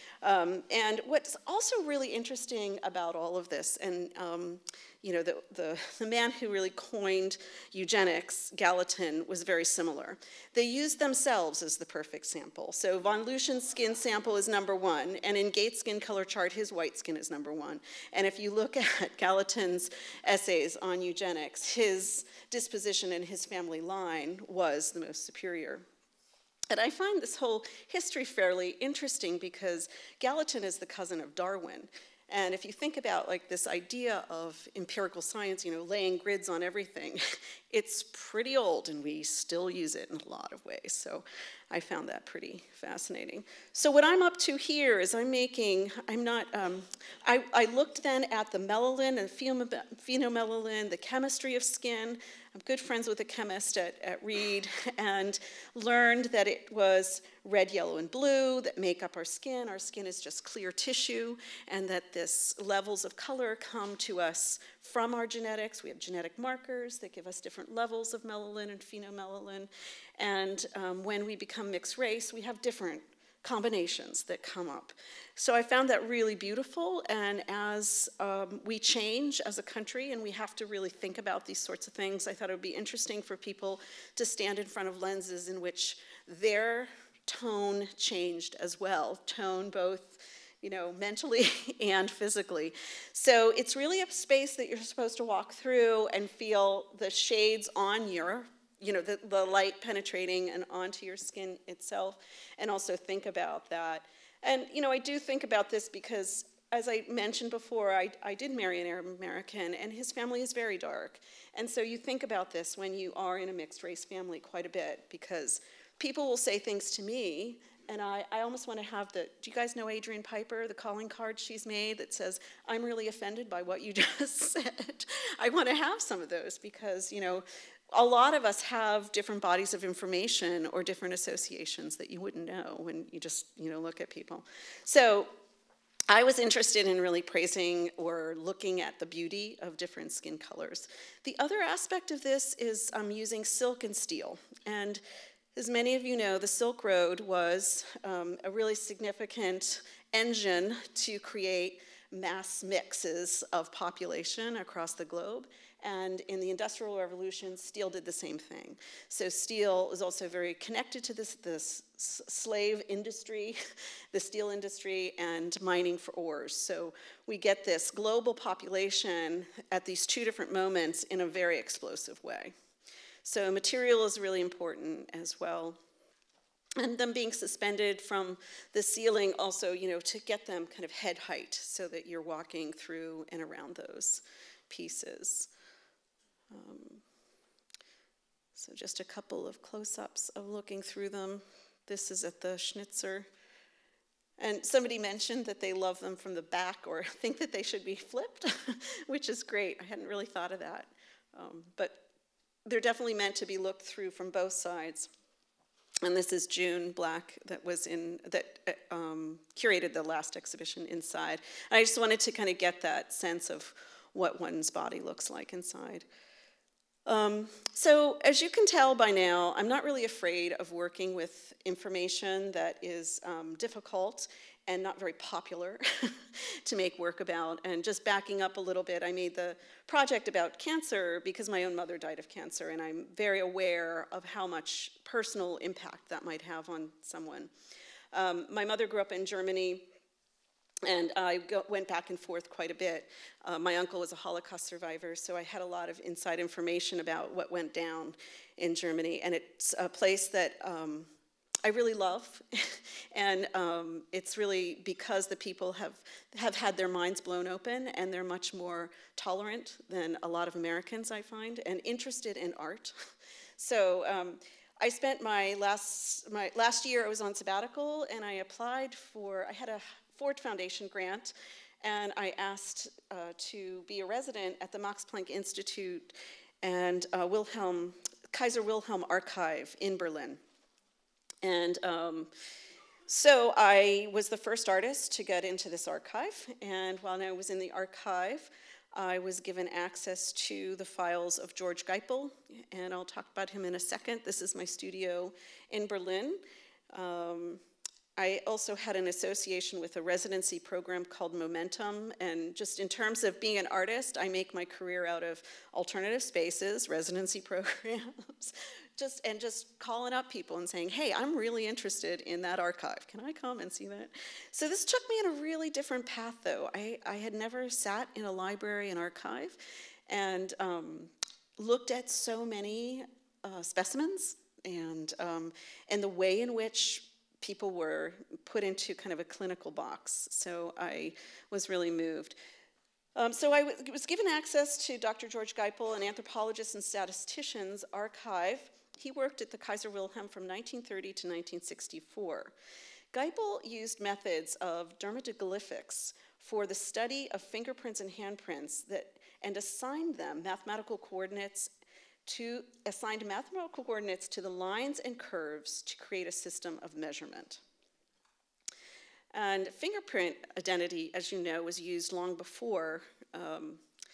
Um, and what's also really interesting about all of this, and um, you know, the, the, the man who really coined eugenics, Gallatin, was very similar. They used themselves as the perfect sample. So von Luschen's skin sample is number one, and in Gates' skin color chart, his white skin is number one. And if you look at Gallatin's essays on eugenics, his disposition and his family line was the most superior. And I find this whole history fairly interesting because Gallatin is the cousin of Darwin. And if you think about like this idea of empirical science, you know, laying grids on everything, it's pretty old and we still use it in a lot of ways. So I found that pretty fascinating. So what I'm up to here is I'm making, I'm not, um, I, I looked then at the melanin and phenomelanin, the chemistry of skin. I'm good friends with a chemist at, at Reed, and learned that it was red, yellow, and blue that make up our skin. Our skin is just clear tissue, and that this levels of color come to us from our genetics. We have genetic markers that give us different levels of melanin and phenomelanin, and um, when we become mixed race, we have different combinations that come up. So I found that really beautiful, and as um, we change as a country and we have to really think about these sorts of things, I thought it would be interesting for people to stand in front of lenses in which their tone changed as well, tone both, you know, mentally and physically. So it's really a space that you're supposed to walk through and feel the shades on your, you know, the, the light penetrating and onto your skin itself, and also think about that. And, you know, I do think about this because as I mentioned before, I, I did marry an Arab American, and his family is very dark. And so you think about this when you are in a mixed race family quite a bit, because people will say things to me, and I, I almost want to have the, do you guys know Adrienne Piper, the calling card she's made that says, I'm really offended by what you just said. I want to have some of those because, you know, a lot of us have different bodies of information or different associations that you wouldn't know when you just, you know, look at people. So I was interested in really praising or looking at the beauty of different skin colors. The other aspect of this is um, using silk and steel. And as many of you know, the Silk Road was um, a really significant engine to create mass mixes of population across the globe. And in the Industrial Revolution, steel did the same thing. So steel is also very connected to this, this slave industry, the steel industry, and mining for ores. So we get this global population at these two different moments in a very explosive way. So material is really important as well. And them being suspended from the ceiling also, you know, to get them kind of head height so that you're walking through and around those pieces. Um, so just a couple of close-ups of looking through them. This is at the Schnitzer. And somebody mentioned that they love them from the back or think that they should be flipped, which is great. I hadn't really thought of that. Um, but they're definitely meant to be looked through from both sides. And this is June Black that was in, that um, curated the last exhibition inside. And I just wanted to kind of get that sense of what one's body looks like inside. Um, so as you can tell by now, I'm not really afraid of working with information that is um, difficult and not very popular to make work about. And just backing up a little bit, I made the project about cancer because my own mother died of cancer, and I'm very aware of how much personal impact that might have on someone. Um, my mother grew up in Germany, and I go, went back and forth quite a bit. Uh, my uncle was a Holocaust survivor, so I had a lot of inside information about what went down in Germany. And it's a place that um, I really love. and um, it's really because the people have, have had their minds blown open, and they're much more tolerant than a lot of Americans, I find, and interested in art. so um, I spent my last, my last year, I was on sabbatical, and I applied for, I had a Ford Foundation grant, and I asked uh, to be a resident at the Max Planck Institute and uh, Wilhelm, Kaiser Wilhelm Archive in Berlin. And um, so I was the first artist to get into this archive, and while I was in the archive, I was given access to the files of George Geipel, and I'll talk about him in a second. This is my studio in Berlin. Um, I also had an association with a residency program called Momentum, and just in terms of being an artist, I make my career out of alternative spaces, residency programs, just and just calling up people and saying, hey, I'm really interested in that archive. Can I come and see that? So this took me in a really different path, though. I, I had never sat in a library and archive and um, looked at so many uh, specimens and, um, and the way in which people were put into kind of a clinical box. So I was really moved. Um, so I was given access to Doctor George Geipel, an anthropologist and statistician's archive. He worked at the Kaiser Wilhelm from nineteen thirty to nineteen sixty-four. Geipel used methods of dermatoglyphics for the study of fingerprints and handprints that, and assigned them mathematical coordinates to assigned mathematical coordinates to the lines and curves to create a system of measurement. And fingerprint identity, as you know, was used long before um,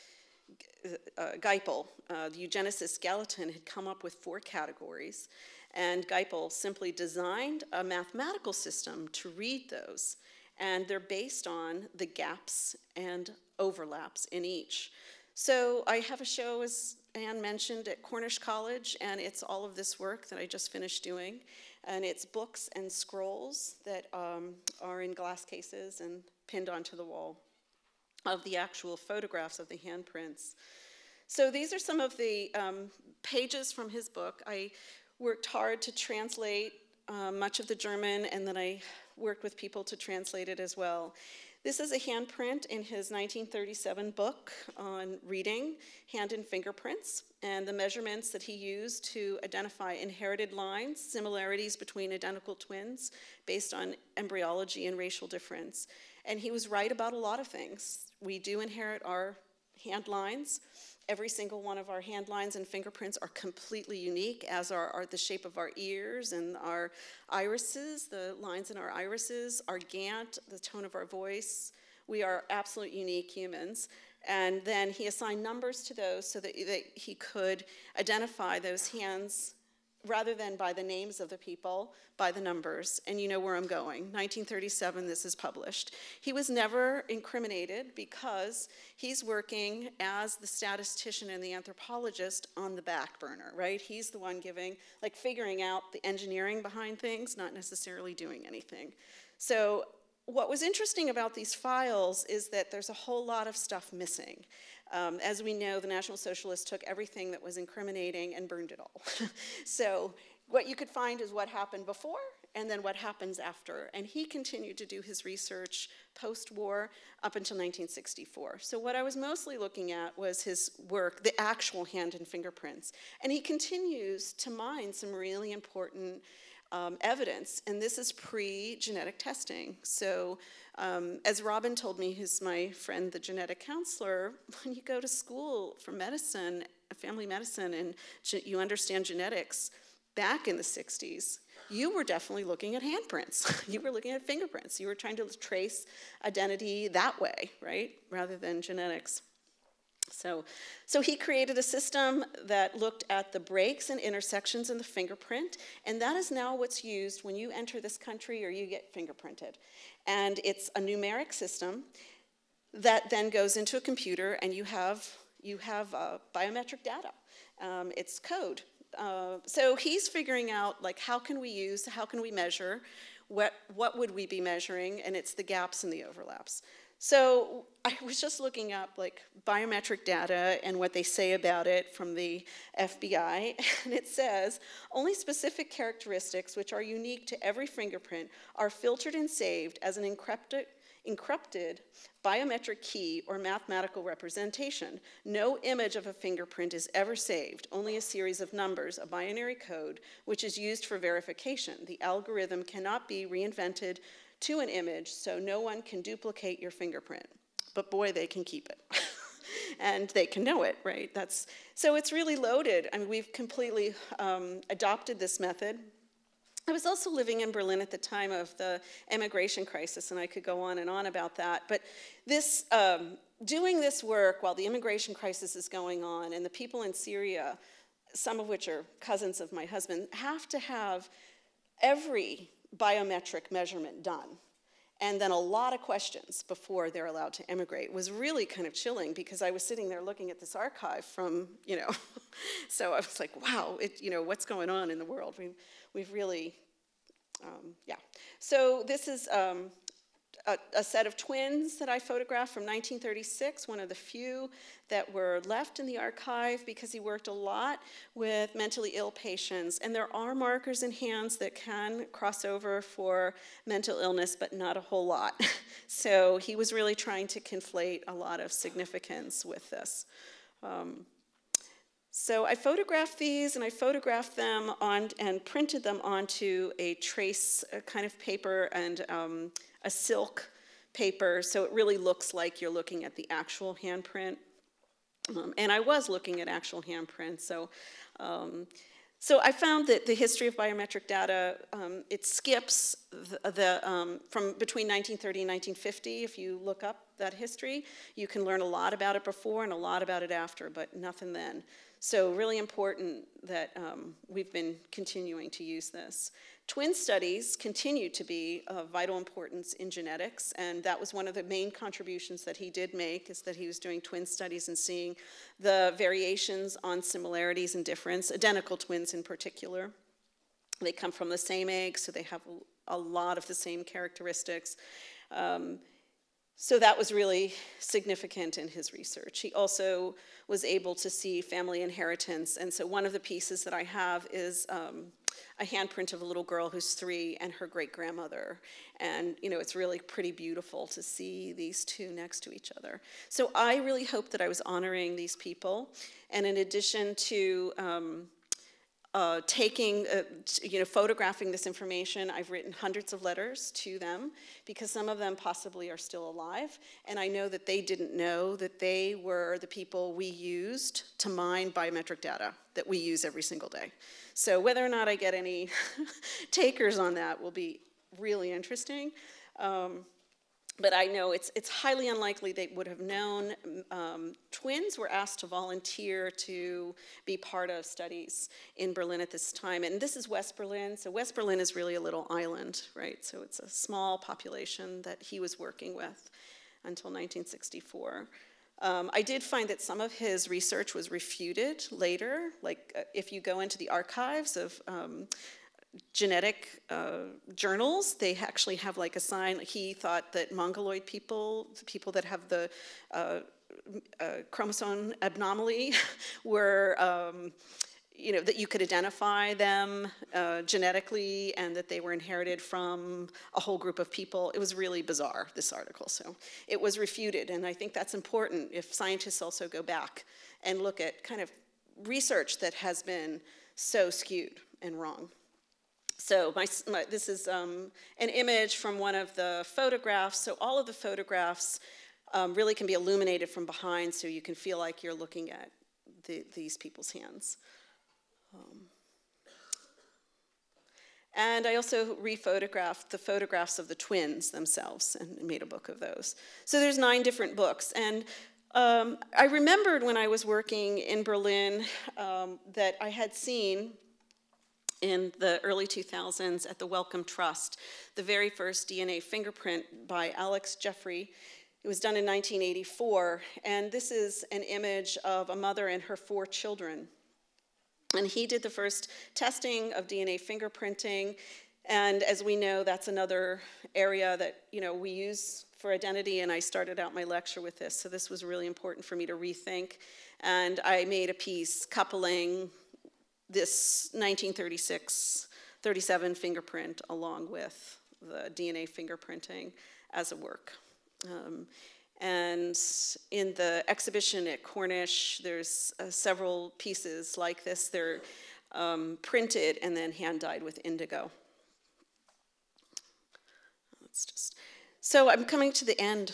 uh, Geipel. Uh, the eugenicist Gallatin had come up with four categories, and Geipel simply designed a mathematical system to read those, and they're based on the gaps and overlaps in each. So I have a show, as Anne mentioned, at Cornish College, and it's all of this work that I just finished doing. And it's books and scrolls that um, are in glass cases and pinned onto the wall of the actual photographs of the handprints. So these are some of the um, pages from his book. I worked hard to translate uh, much of the German, and then I worked with people to translate it as well. This is a handprint in his nineteen thirty-seven book on reading hand and fingerprints, and the measurements that he used to identify inherited lines, similarities between identical twins based on embryology and racial difference. And he was right about a lot of things. We do inherit our hand lines. Every single one of our hand lines and fingerprints are completely unique, as are, are the shape of our ears and our irises, the lines in our irises, our gant, the tone of our voice. We are absolute unique humans. And then he assigned numbers to those so that, that he could identify those hands rather than by the names of the people, by the numbers. And you know where I'm going. nineteen thirty-seven, this is published. He was never incriminated because he's working as the statistician and the anthropologist on the back burner, right? He's the one giving, like figuring out the engineering behind things, not necessarily doing anything. So what was interesting about these files is that there's a whole lot of stuff missing. Um, as we know, the National Socialists took everything that was incriminating and burned it all. So what you could find is what happened before and then what happens after. And he continued to do his research post-war up until nineteen sixty-four. So what I was mostly looking at was his work, the actual hand and fingerprints. And he continues to mine some really important Um, evidence, and this is pre-genetic testing. So um, as Robin told me, who's my friend, the genetic counselor, when you go to school for medicine, family medicine, and you understand genetics, back in the sixties, you were definitely looking at handprints. You were looking at fingerprints. You were trying to trace identity that way, right, rather than genetics. So, so he created a system that looked at the breaks and intersections in the fingerprint, and that is now what's used when you enter this country or you get fingerprinted. And it's a numeric system that then goes into a computer, and you have, you have uh, biometric data. Um, it's code. Uh, so he's figuring out, like, how can we use, how can we measure, what, what would we be measuring, and it's the gaps and the overlaps. So I was just looking up like biometric data and what they say about it from the F B I, and it says, only specific characteristics which are unique to every fingerprint are filtered and saved as an encrypted, encrypted biometric key or mathematical representation. No image of a fingerprint is ever saved, only a series of numbers, a binary code, which is used for verification. The algorithm cannot be reinvented to an image, so no one can duplicate your fingerprint. But boy, they can keep it. And they can know it, right? That's, so it's really loaded. I mean, we've completely um, adopted this method. I was also living in Berlin at the time of the immigration crisis, and I could go on and on about that. But this, um, doing this work while the immigration crisis is going on, and the people in Syria, some of which are cousins of my husband, have to have every biometric measurement done, and then a lot of questions before they're allowed to immigrate. It was really kind of chilling because I was sitting there looking at this archive from, you know, so I was like, wow, it, you know, what's going on in the world? We've, we've really, um, yeah. So this is um, a, a set of twins that I photographed from nineteen thirty-six, one of the few that were left in the archive because he worked a lot with mentally ill patients. And there are markers in hands that can cross over for mental illness, but not a whole lot. So he was really trying to conflate a lot of significance with this. Um, so I photographed these, and I photographed them on and printed them onto a trace uh, kind of paper and um, a silk paper, so it really looks like you're looking at the actual handprint. Um, and I was looking at actual handprints. So, um, so I found that the history of biometric data, um, it skips the, the um, from between nineteen thirty and nineteen fifty. If you look up that history, you can learn a lot about it before and a lot about it after, but nothing then. So really important that um, we've been continuing to use this. Twin studies continue to be of vital importance in genetics, and that was one of the main contributions that he did make, is that he was doing twin studies and seeing the variations on similarities and difference, identical twins in particular. They come from the same egg, so they have a lot of the same characteristics. Um, So that was really significant in his research. He also was able to see family inheritance. And so one of the pieces that I have is um, a handprint of a little girl who's three and her great-grandmother. And, you know, it's really pretty beautiful to see these two next to each other. So I really hope that I was honoring these people. And in addition to um, Uh, taking, uh, you know, photographing this information, I've written hundreds of letters to them because some of them possibly are still alive. And I know that they didn't know that they were the people we used to mine biometric data that we use every single day. So whether or not I get any takers on that will be really interesting. Um, But I know it's, it's highly unlikely they would have known. Um, twins were asked to volunteer to be part of studies in Berlin at this time. And this is West Berlin. So West Berlin is really a little island, right? So it's a small population that he was working with until nineteen sixty-four. Um, I did find that some of his research was refuted later. Like uh, if you go into the archives of um, genetic uh, journals, they actually have like a sign. He thought that Mongoloid people, the people that have the uh, uh, chromosome abnormally, were, um, you know, that you could identify them uh, genetically and that they were inherited from a whole group of people. It was really bizarre, this article. So it was refuted, and I think that's important if scientists also go back and look at kind of research that has been so skewed and wrong. So my, my, this is um, an image from one of the photographs. So all of the photographs um, really can be illuminated from behind, so you can feel like you're looking at the, these people's hands. Um, and I also re-photographed the photographs of the twins themselves and made a book of those. So there's nine different books. And um, I remembered when I was working in Berlin um, that I had seen in the early two thousands at the Wellcome Trust, the very first D N A fingerprint by Alex Jeffrey. It was done in nineteen eighty-four, and this is an image of a mother and her four children. And he did the first testing of D N A fingerprinting, and as we know, that's another area that, you know, we use for identity, and I started out my lecture with this, so this was really important for me to rethink. And I made a piece coupling this nineteen thirty-six thirty-seven fingerprint along with the D N A fingerprinting as a work. Um, and in the exhibition at Cornish, there's uh, several pieces like this. They're um, printed and then hand-dyed with indigo. Let's just, so I'm coming to the end.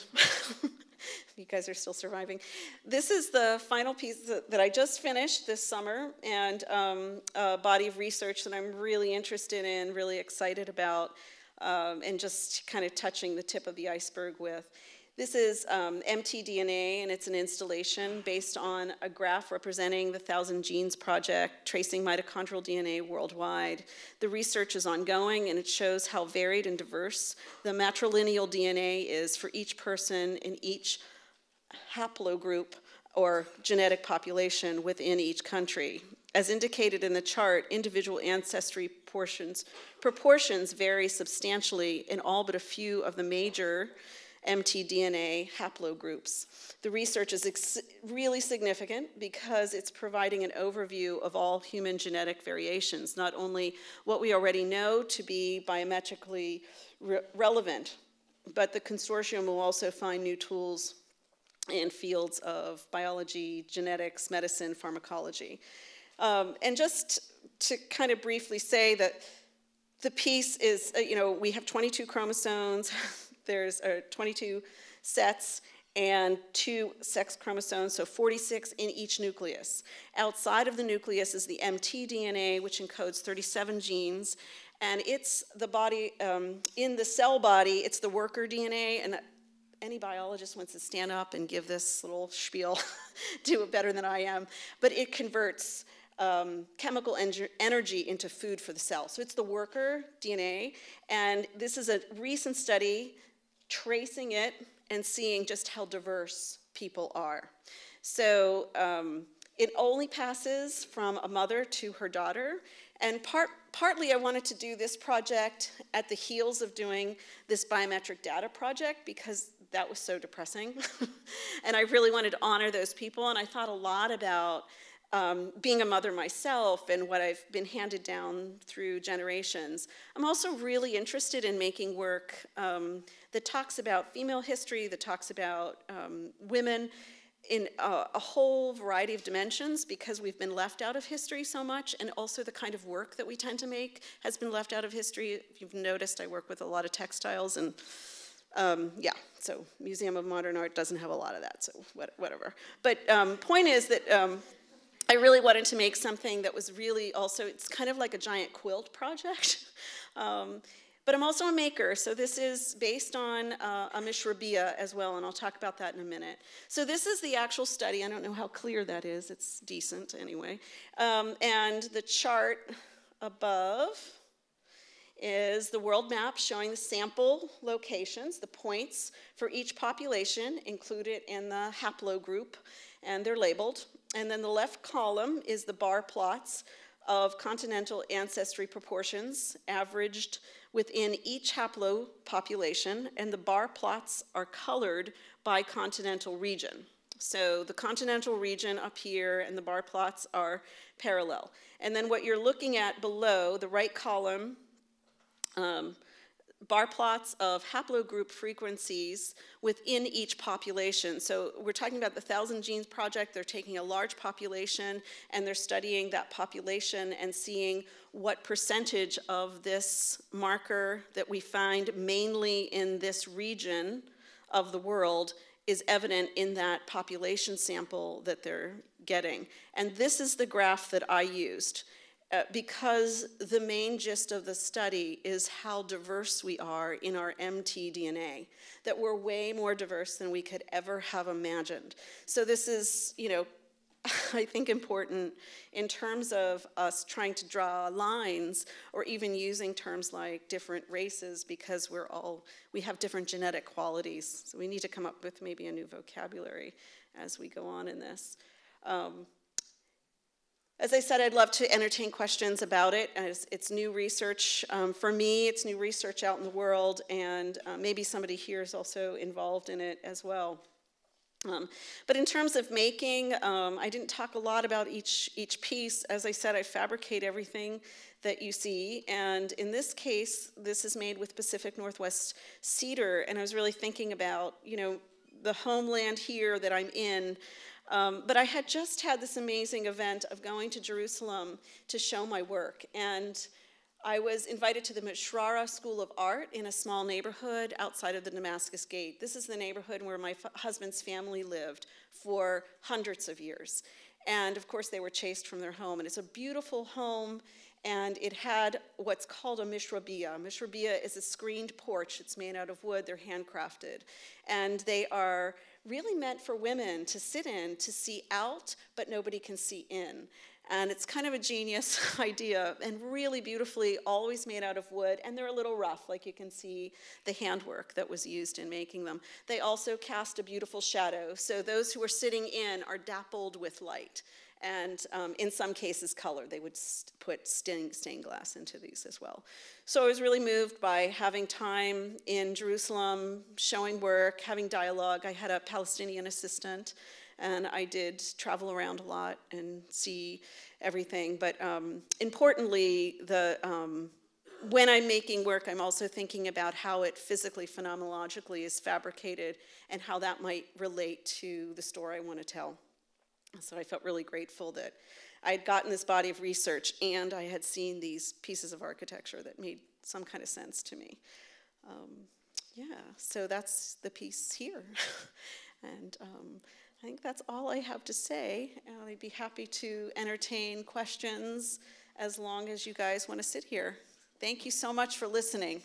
You guys are still surviving. This is the final piece that, that I just finished this summer, and um, a body of research that I'm really interested in, really excited about, um, and just kind of touching the tip of the iceberg with. This is um, M T D N A, and it's an installation based on a graph representing the Thousand Genes Project, tracing mitochondrial D N A worldwide. The research is ongoing, and it shows how varied and diverse the matrilineal D N A is for each person in each haplogroup or genetic population within each country. As indicated in the chart, individual ancestry portions, proportions vary substantially in all but a few of the major M T D N A haplogroups. The research is ex really significant because it's providing an overview of all human genetic variations, not only what we already know to be biometrically re relevant, but the consortium will also find new tools in fields of biology, genetics, medicine, pharmacology. Um, and just to kind of briefly say that the piece is, uh, you know, we have twenty-two chromosomes, there's uh, twenty-two sets and two sex chromosomes, so forty-six in each nucleus. Outside of the nucleus is the M T D N A, which encodes thirty-seven genes, and it's the body, um, in the cell body, it's the worker D N A, and any biologist wants to stand up and give this little spiel, do it better than I am, but it converts um, chemical en energy into food for the cell. So it's the worker D N A, and this is a recent study tracing it and seeing just how diverse people are. So um, it only passes from a mother to her daughter, and part, partly I wanted to do this project at the heels of doing this biometric data project because that was so depressing. And I really wanted to honor those people, and I thought a lot about um, being a mother myself and what I've been handed down through generations, I'm also really interested in making work um, that talks about female history, that talks about um, women in a, a whole variety of dimensions, because we've been left out of history so much, and also the kind of work that we tend to make has been left out of history. If you've noticed, I work with a lot of textiles, and um, yeah, so Museum of Modern Art doesn't have a lot of that, so what, whatever. But um, point is that um, I really wanted to make something that was really also, it's kind of like a giant quilt project. um, But I'm also a maker, so this is based on uh, a mishrabia as well, and I'll talk about that in a minute. So this is the actual study. I don't know how clear that is. It's decent anyway. Um, and the chart above is the world map showing the sample locations, the points for each population included in the haplogroup, and they're labeled. And then the left column is the bar plots of continental ancestry proportions averaged within each haplo population, and the bar plots are colored by continental region. So the continental region up here and the bar plots are parallel. And then what you're looking at below, the right column, um, bar plots of haplogroup frequencies within each population. So we're talking about the Thousand Genes Project. They're taking a large population and they're studying that population and seeing what percentage of this marker that we find mainly in this region of the world is evident in that population sample that they're getting. And this is the graph that I used. Uh, because the main gist of the study is how diverse we are in our M T D N A, that we're way more diverse than we could ever have imagined. So this is, you know, I think important in terms of us trying to draw lines or even using terms like different races, because we're all, we have different genetic qualities. So we need to come up with maybe a new vocabulary as we go on in this. Um, As I said, I'd love to entertain questions about it. As it's new research um, for me, it's new research out in the world, and uh, maybe somebody here is also involved in it as well. Um, but in terms of making, um, I didn't talk a lot about each, each piece. As I said, I fabricate everything that you see, and in this case, this is made with Pacific Northwest cedar, and I was really thinking about, you know, the homeland here that I'm in. Um, but I had just had this amazing event of going to Jerusalem to show my work, and I was invited to the Mishrara School of Art in a small neighborhood outside of the Damascus Gate. This is the neighborhood where my husband's family lived for hundreds of years. And of course they were chased from their home, and it's a beautiful home, and it had what's called a mishrabia. Mishrabia is a screened porch. It's made out of wood. They're handcrafted, and they are really meant for women to sit in, to see out, but nobody can see in. And it's kind of a genius idea, and really beautifully, always made out of wood, and they're a little rough, like you can see the handwork that was used in making them. They also cast a beautiful shadow, so those who are sitting in are dappled with light, and um, in some cases color. They would put stained, stained glass into these as well. So I was really moved by having time in Jerusalem, showing work, having dialogue. I had a Palestinian assistant, and I did travel around a lot and see everything. But um, importantly, the, um, when I'm making work, I'm also thinking about how it physically, phenomenologically is fabricated and how that might relate to the story I want to tell. So I felt really grateful that I had gotten this body of research and I had seen these pieces of architecture that made some kind of sense to me. Um, yeah, so that's the piece here. and um, I think that's all I have to say. And I'd be happy to entertain questions as long as you guys want to sit here. Thank you so much for listening.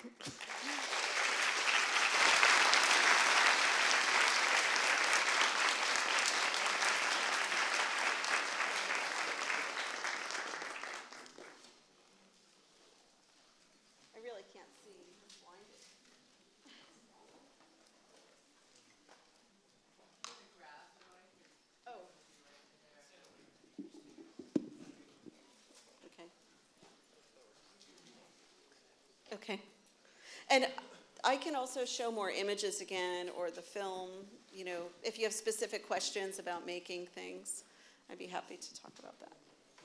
Okay. And I can also show more images again, or the film, you know, if you have specific questions about making things. I'd be happy to talk about that.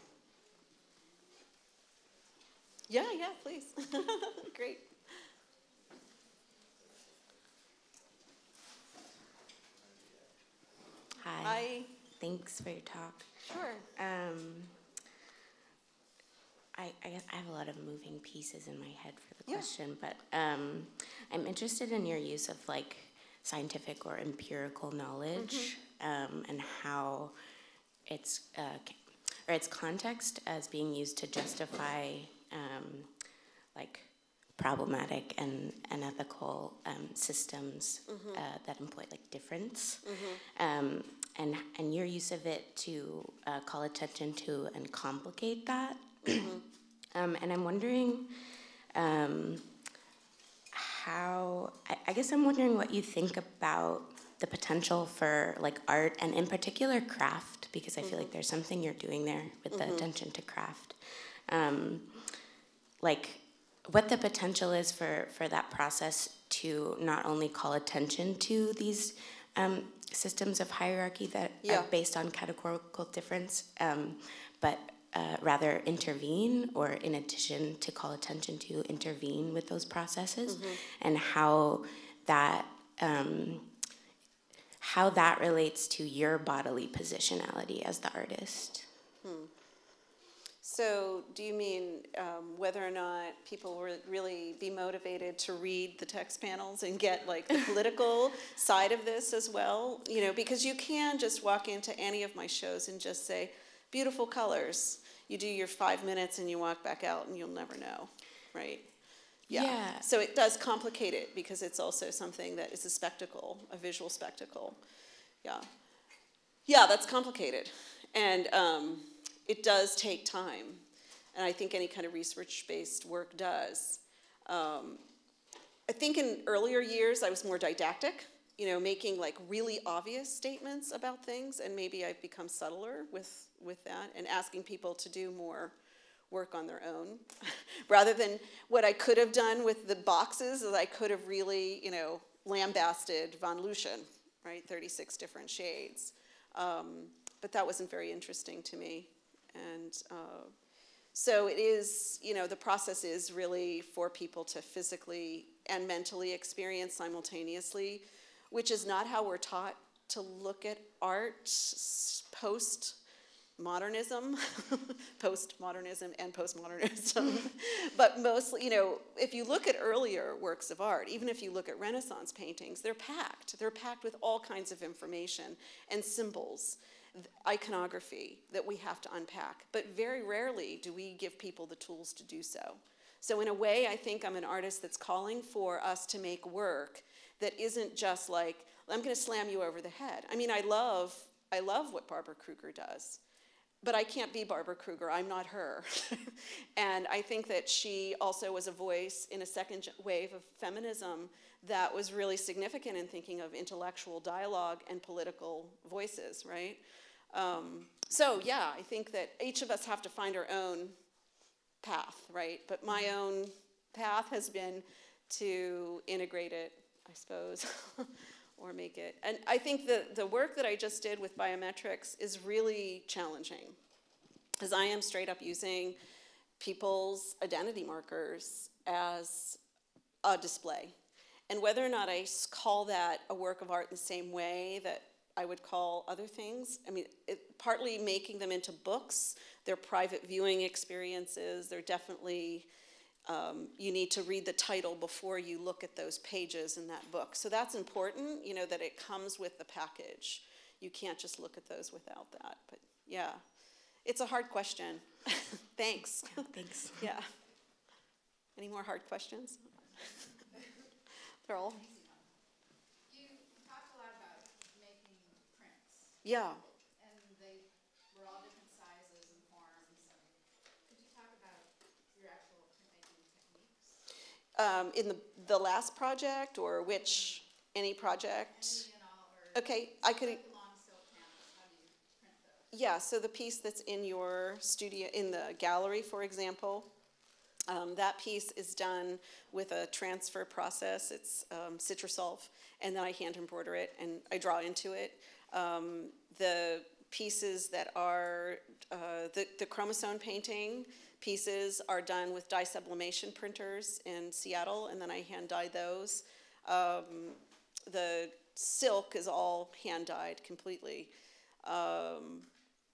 Yeah, yeah, please. Great. Hi. Hi. Thanks for your talk. Sure. Um, I, I guess I have a lot of moving pieces in my head for the Yeah. question, but um, I'm interested in your use of like scientific or empirical knowledge, mm-hmm. um, and how it's uh, or its context as being used to justify um, like problematic and unethical um, systems mm-hmm. uh, that employ like difference, mm-hmm. um, and and your use of it to uh, call attention to and complicate that. Mm-hmm. um, and I'm wondering um, how. I, I guess I'm wondering what you think about the potential for like art and in particular craft, because I mm-hmm. feel like there's something you're doing there with mm-hmm. the attention to craft, um, like. What the potential is for, for that process to not only call attention to these um, systems of hierarchy that yeah. are based on categorical difference, um, but uh, rather intervene, or in addition to call attention to, intervene with those processes, mm-hmm. and how that um, how that relates to your bodily positionality as the artist. Hmm. So do you mean um, whether or not people will really be motivated to read the text panels and get like the political side of this as well? You know, because you can just walk into any of my shows and just say, beautiful colors. You do your five minutes and you walk back out and you'll never know, right? Yeah. yeah. So it does complicate it because it's also something that is a spectacle, a visual spectacle. Yeah. Yeah, that's complicated. And um, it does take time, and I think any kind of research-based work does. Um, I think in earlier years I was more didactic, you know, making like really obvious statements about things, and maybe I've become subtler with, with that, and asking people to do more work on their own. Rather than what I could have done with the boxes, is I could have really, you know, lambasted Von Lucian, right, thirty-six different shades. Um, but that wasn't very interesting to me. And uh, so it is, you know, the process is really for people to physically and mentally experience simultaneously, which is not how we're taught to look at art post-modernism, post-modernism and postmodernism. But mostly, you know, if you look at earlier works of art, even if you look at Renaissance paintings, they're packed. They're packed with all kinds of information and symbols, iconography that we have to unpack, but very rarely do we give people the tools to do so. So in a way, I think I'm an artist that's calling for us to make work that isn't just like, I'm going to slam you over the head. I mean, I love, I love what Barbara Kruger does, but I can't be Barbara Kruger. I'm not her. And I think that she also was a voice in a second wave of feminism that was really significant in thinking of intellectual dialogue and political voices, right? Um, so yeah, I think that each of us have to find our own path, right? But my own path has been to integrate it, I suppose, or make it. And I think the, the work that I just did with biometrics is really challenging, because I am straight up using people's identity markers as a display. And whether or not I call that a work of art in the same way that I would call other things, I mean, it, partly making them into books, they're private viewing experiences, they're definitely, um, you need to read the title before you look at those pages in that book. So that's important, you know, that it comes with the package. You can't just look at those without that, but yeah. It's a hard question. Thanks. Yeah, thanks. Yeah. Any more hard questions? Pearl? You talked a lot about making prints. Yeah. And they were all different sizes and forms. And could you talk about your actual printmaking techniques? Um, in the, the last project, or which, any project? Any and all, or okay, I could. Like long silk panels, how do you print those? Yeah, so the piece that's in your studio, in the gallery, for example, um, that piece is done with a transfer process. It's um, Citrusolve, and then I hand embroider it and I draw into it. Um, the pieces that are, uh, the, the chromosome painting pieces are done with dye sublimation printers in Seattle, and then I hand dye those. Um, the silk is all hand dyed completely. Um,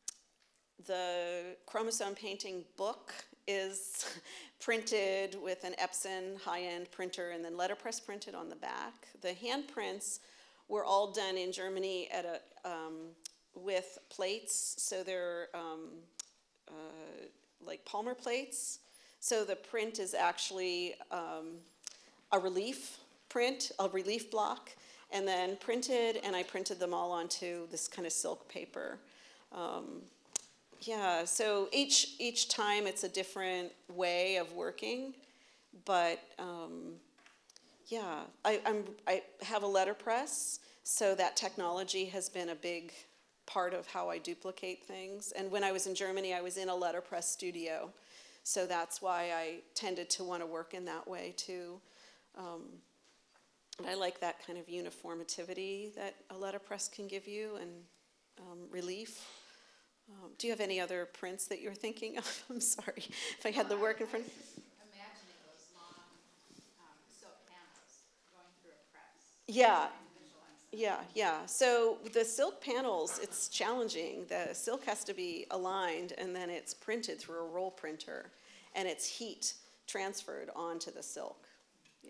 the chromosome painting book is printed with an Epson high-end printer and then letterpress printed on the back. The hand prints were all done in Germany at a, um, with plates, so they're um, uh, like Palmer plates. So the print is actually um, a relief print, a relief block, and then printed, and I printed them all onto this kind of silk paper. Um, yeah, so each, each time it's a different way of working, but um, yeah, I, I'm, I have a letterpress, so that technology has been a big part of how I duplicate things. And when I was in Germany, I was in a letterpress studio, so that's why I tended to want to work in that way too. Um, I like that kind of uniformity that a letterpress can give you, and um, relief. Um, do you have any other prints that you're thinking of? I'm sorry if I had the work in front of you. Imagining those long um, silk panels going through a press. Yeah, yeah, yeah. So the silk panels, it's challenging. The silk has to be aligned, and then it's printed through a roll printer, and it's heat transferred onto the silk. Yeah.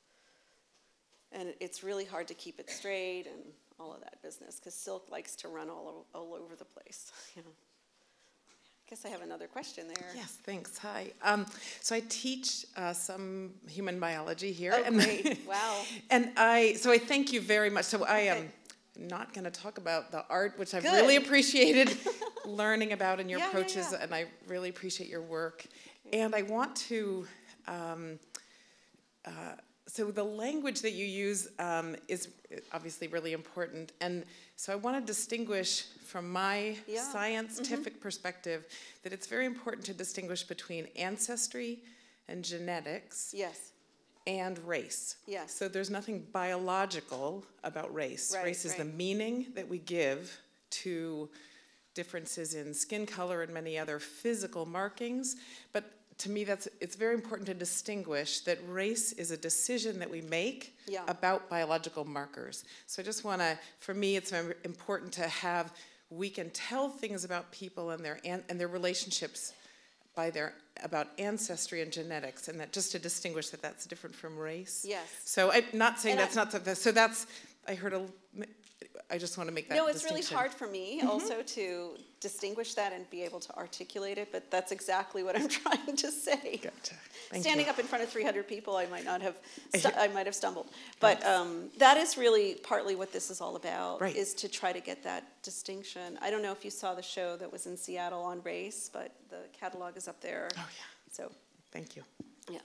And it's really hard to keep it straight and all of that business, because silk likes to run all, all over the place. You know. I guess I have another question there. Yes, thanks. Hi. Um, so I teach uh, some human biology here. Oh, and great. Wow. And I, so I thank you very much. So I am Okay. not going to talk about the art, which I've Good. really appreciated learning about in your Yeah, yeah, approaches, yeah. and I really appreciate your work. And I want to, um, uh, so the language that you use um, is obviously really important. And so I want to distinguish from my Yeah. scientific Mm-hmm. perspective that it's very important to distinguish between ancestry and genetics Yes. and race. Yes. So there's nothing biological about race. Right, race is right. the meaning that we give to differences in skin color and many other physical markings. But to me, that's it's very important to distinguish that race is a decision that we make Yeah. about biological markers. So I just want to, for me, it's very important to have, we can tell things about people and their an, and their relationships by their, about ancestry and genetics, and that just to distinguish that that's different from race. Yes. So I'm not saying And that's I- not, so- so that's, I heard a, I just want to make that No, it's distinction. really hard for me also to distinguish that and be able to articulate it, but that's exactly what I'm trying to say. Gotcha. Thank Standing you. up in front of three hundred people, I might not have, I stu- hear- I might have stumbled. But um, that is really partly what this is all about, Right. is to try to get that distinction. I don't know if you saw the show that was in Seattle on race, but the catalog is up there. Oh, yeah. So, Thank you. yeah.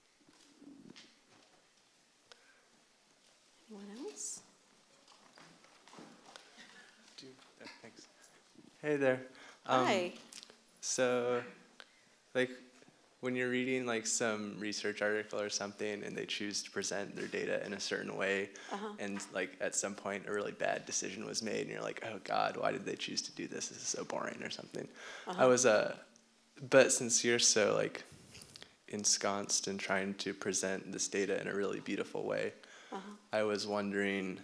Anyone else? Do- uh, Thanks. Hey there. Um, Hi. So, like, when you're reading like some research article or something, and they choose to present their data in a certain way, Uh-huh. and like at some point a really bad decision was made, and you're like, oh God, why did they choose to do this? This is so boring or something. Uh-huh. I was uh, but since you're so like ensconced in trying to present this data in a really beautiful way, Uh-huh. I was wondering,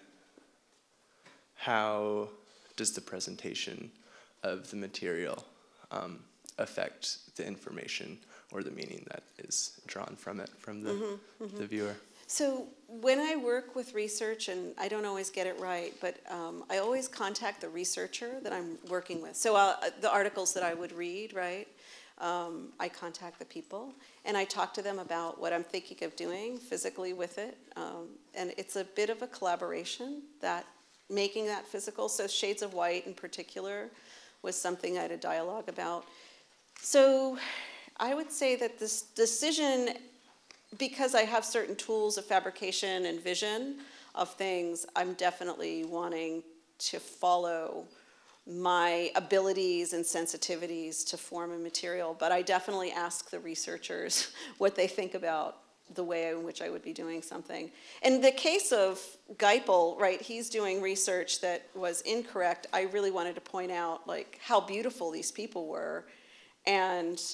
how does the presentation of the material um, affect the information or the meaning that is drawn from it, from the, Mm-hmm, mm-hmm. the viewer? So when I work with research, and I don't always get it right, but um, I always contact the researcher that I'm working with. So uh, the articles that I would read, right, um, I contact the people, and I talk to them about what I'm thinking of doing physically with it. Um, and it's a bit of a collaboration, that making that physical. So Shades of White in particular was something I had a dialogue about. So I would say that this decision, because I have certain tools of fabrication and vision of things, I'm definitely wanting to follow my abilities and sensitivities to form a material. But I definitely ask the researchers what they think about the way in which I would be doing something. In the case of Geipel, right, he's doing research that was incorrect. I really wanted to point out like how beautiful these people were, and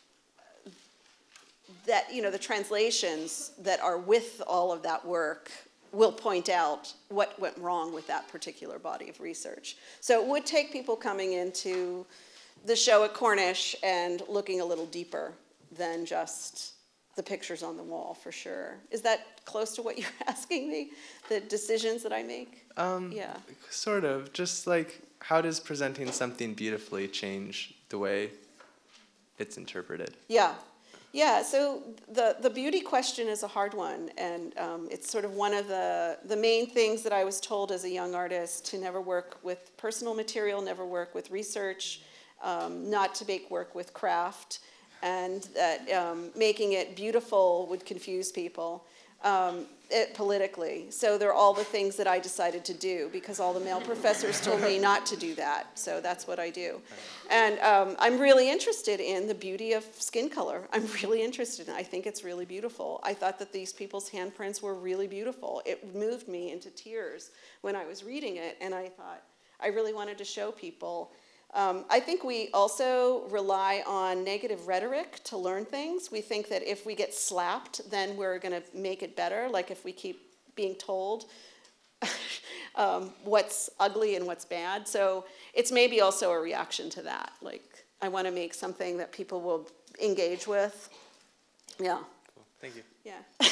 that, you know, the translations that are with all of that work will point out what went wrong with that particular body of research. So it would take people coming into the show at Cornish and looking a little deeper than just the pictures on the wall, for sure. Is that close to what you're asking me? The decisions that I make? Um, yeah. Sort of. Just like, how does presenting something beautifully change the way it's interpreted? Yeah. Yeah, so the, the beauty question is a hard one, and um, it's sort of one of the, the main things that I was told as a young artist, to never work with personal material, never work with research, um, not to make work with craft, and that um, making it beautiful would confuse people um, it, politically. So they're all the things that I decided to do, because all the male professors told me not to do that, so that's what I do. And um, I'm really interested in the beauty of skin color. I'm really interested in it. I think it's really beautiful. I thought that these people's handprints were really beautiful. It moved me into tears when I was reading it, and I thought I really wanted to show people. Um, I think we also rely on negative rhetoric to learn things. We think that if we get slapped, then we're going to make it better, like if we keep being told um, what's ugly and what's bad. So it's maybe also a reaction to that. Like, I want to make something that people will engage with. Yeah. Cool. Thank you. Yeah.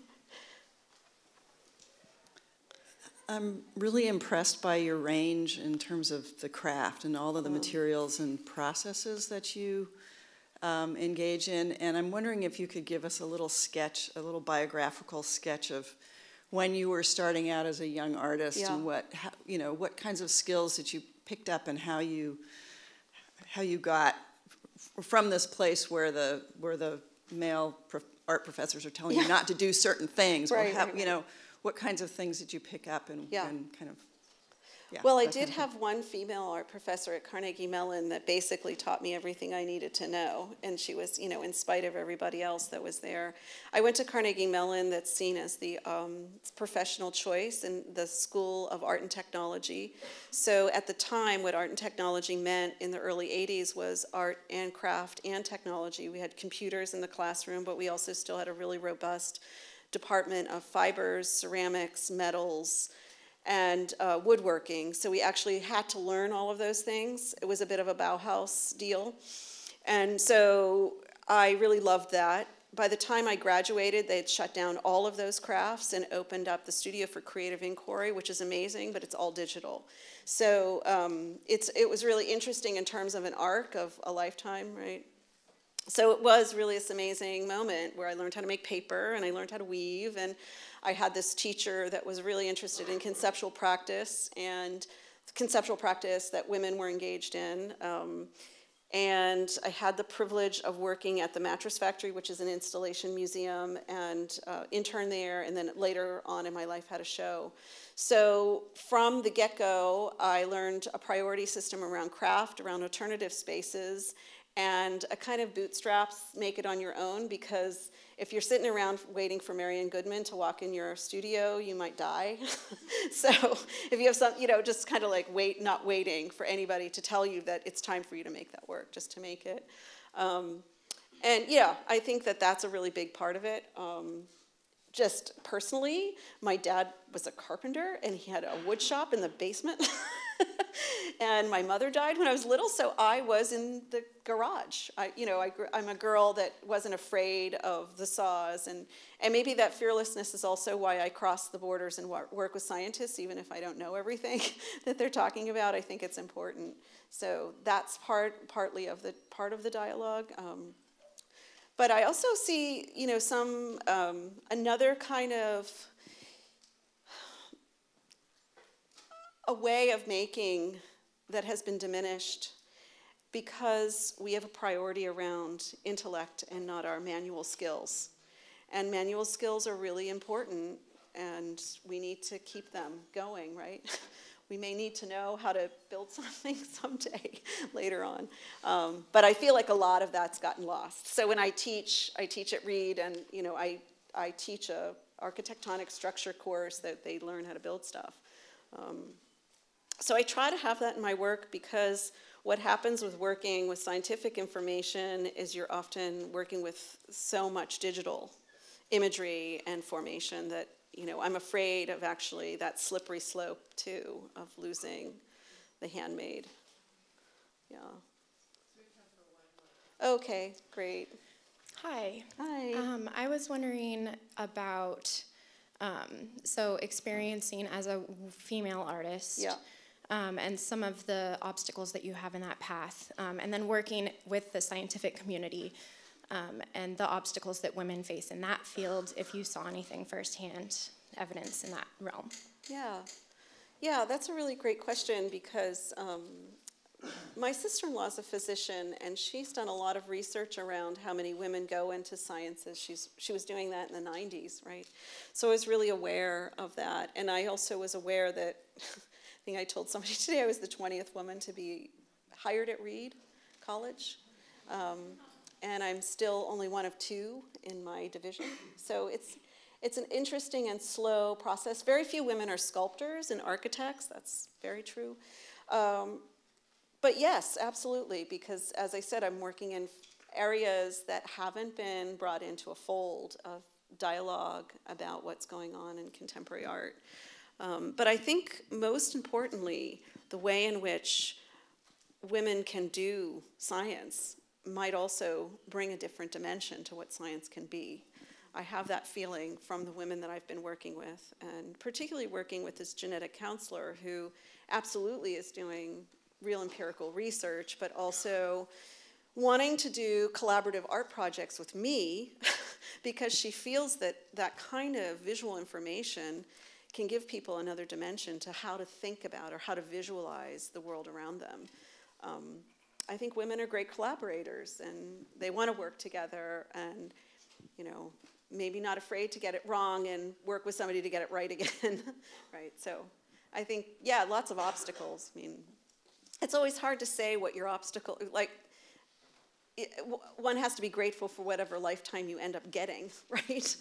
I'm really impressed by your range in terms of the craft and all of the Mm. materials and processes that you um, engage in. And I'm wondering if you could give us a little sketch, a little biographical sketch of when you were starting out as a young artist, Yeah. and what, how, you know, what kinds of skills that you picked up, and how you how you got from this place where the where the male prof art professors are telling Yeah. you not to do certain things. Right, or how, right, you know. What kinds of things did you pick up, and, Yeah. and kind of, yeah. Well, I that did kind of thing. have one female art professor at Carnegie Mellon that basically taught me everything I needed to know, and she was, you know, in spite of everybody else that was there. I went to Carnegie Mellon, that's seen as the um, professional choice in the School of Art and Technology. So at the time, what art and technology meant in the early eighties was art and craft and technology. We had computers in the classroom, but we also still had a really robust department of fibers, ceramics, metals, and uh, woodworking. So we actually had to learn all of those things. It was a bit of a Bauhaus deal. And so I really loved that. By the time I graduated, they had shut down all of those crafts and opened up the Studio for Creative Inquiry, which is amazing, but it's all digital. So um, it's, it was really interesting in terms of an arc of a lifetime, right? So it was really this amazing moment where I learned how to make paper, and I learned how to weave, and I had this teacher that was really interested in conceptual practice, and conceptual practice that women were engaged in. Um, and I had the privilege of working at the Mattress Factory, which is an installation museum, and uh, interned there, and then later on in my life had a show. So from the get-go, I learned a priority system around craft, around alternative spaces, and a kind of bootstraps, make it on your own, because if you're sitting around waiting for Marianne Goodman to walk in your studio, you might die. So if you have some, you know, just kind of like wait, not waiting for anybody to tell you that it's time for you to make that work, just to make it. Um, and yeah, I think that that's a really big part of it. Um, just personally, my dad was a carpenter, and he had a wood shop in the basement. And my mother died when I was little, so I was in the garage. I, you know, I, I'm a girl that wasn't afraid of the saws, and, and maybe that fearlessness is also why I cross the borders and work with scientists, even if I don't know everything that they're talking about. I think it's important. So that's part, partly of the part of the dialogue. Um, but I also see, you know, some um, another kind of a way of making that has been diminished because we have a priority around intellect and not our manual skills. And manual skills are really important, and we need to keep them going, right? We may need to know how to build something someday later on. Um, but I feel like a lot of that's gotten lost. So when I teach, I teach at Reed, and you know, I, I teach a architectonic structure course that they learn how to build stuff. Um, so I try to have that in my work, because what happens with working with scientific information is you're often working with so much digital imagery and formation that, you know, I'm afraid of actually that slippery slope too, of losing the handmade. Yeah. Okay, great. Hi. Hi. Um, I was wondering about, um, so experiencing as a female artist. Yeah. Um, and some of the obstacles that you have in that path, um, and then working with the scientific community, um, and the obstacles that women face in that field, if you saw anything firsthand, evidence in that realm. Yeah. Yeah, that's a really great question, because um, my sister-in-law is a physician, and she's done a lot of research around how many women go into sciences. She's, she was doing that in the nineties, right? So I was really aware of that, and I also was aware that I think I told somebody today I was the twentieth woman to be hired at Reed College, um, and I'm still only one of two in my division. So it's it's an interesting and slow process. Very few women are sculptors and architects. That's very true. Um, but yes, absolutely, because as I said, I'm working in areas that haven't been brought into a fold of dialogue about what's going on in contemporary art. Um, but I think most importantly, the way in which women can do science might also bring a different dimension to what science can be. I have that feeling from the women that I've been working with, and particularly working with this genetic counselor who absolutely is doing real empirical research, but also wanting to do collaborative art projects with me because she feels that that kind of visual information can give people another dimension to how to think about or how to visualize the world around them. Um, I think women are great collaborators, and they want to work together, and, you know, maybe not afraid to get it wrong and work with somebody to get it right again, right? So I think, yeah, lots of obstacles. I mean, it's always hard to say what your obstacle, like, it, one has to be grateful for whatever lifetime you end up getting, right?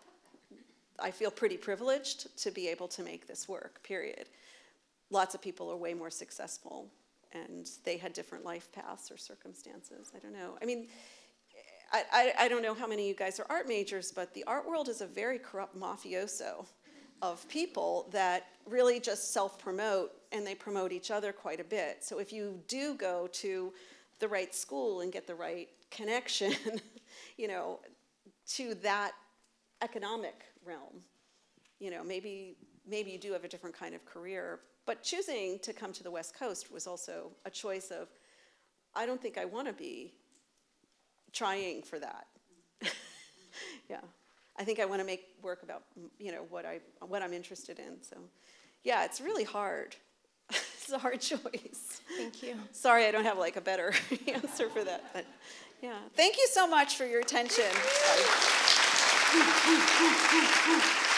I feel pretty privileged to be able to make this work, period. Lots of people are way more successful, and they had different life paths or circumstances. I don't know. I mean, I, I, I don't know how many of you guys are art majors, but the art world is a very corrupt mafioso of people that really just self-promote, and they promote each other quite a bit. So if you do go to the right school and get the right connection, you know, to that economic realm, you know, maybe maybe you do have a different kind of career. But choosing to come to the West Coast was also a choice of, I don't think I want to be trying for that. Yeah, I think I want to make work about, you know, what I what I'm interested in. So, yeah, it's really hard. It's a hard choice. Thank you. Sorry, I don't have like a better answer for that, but yeah. Thank you so much for your attention. Bye.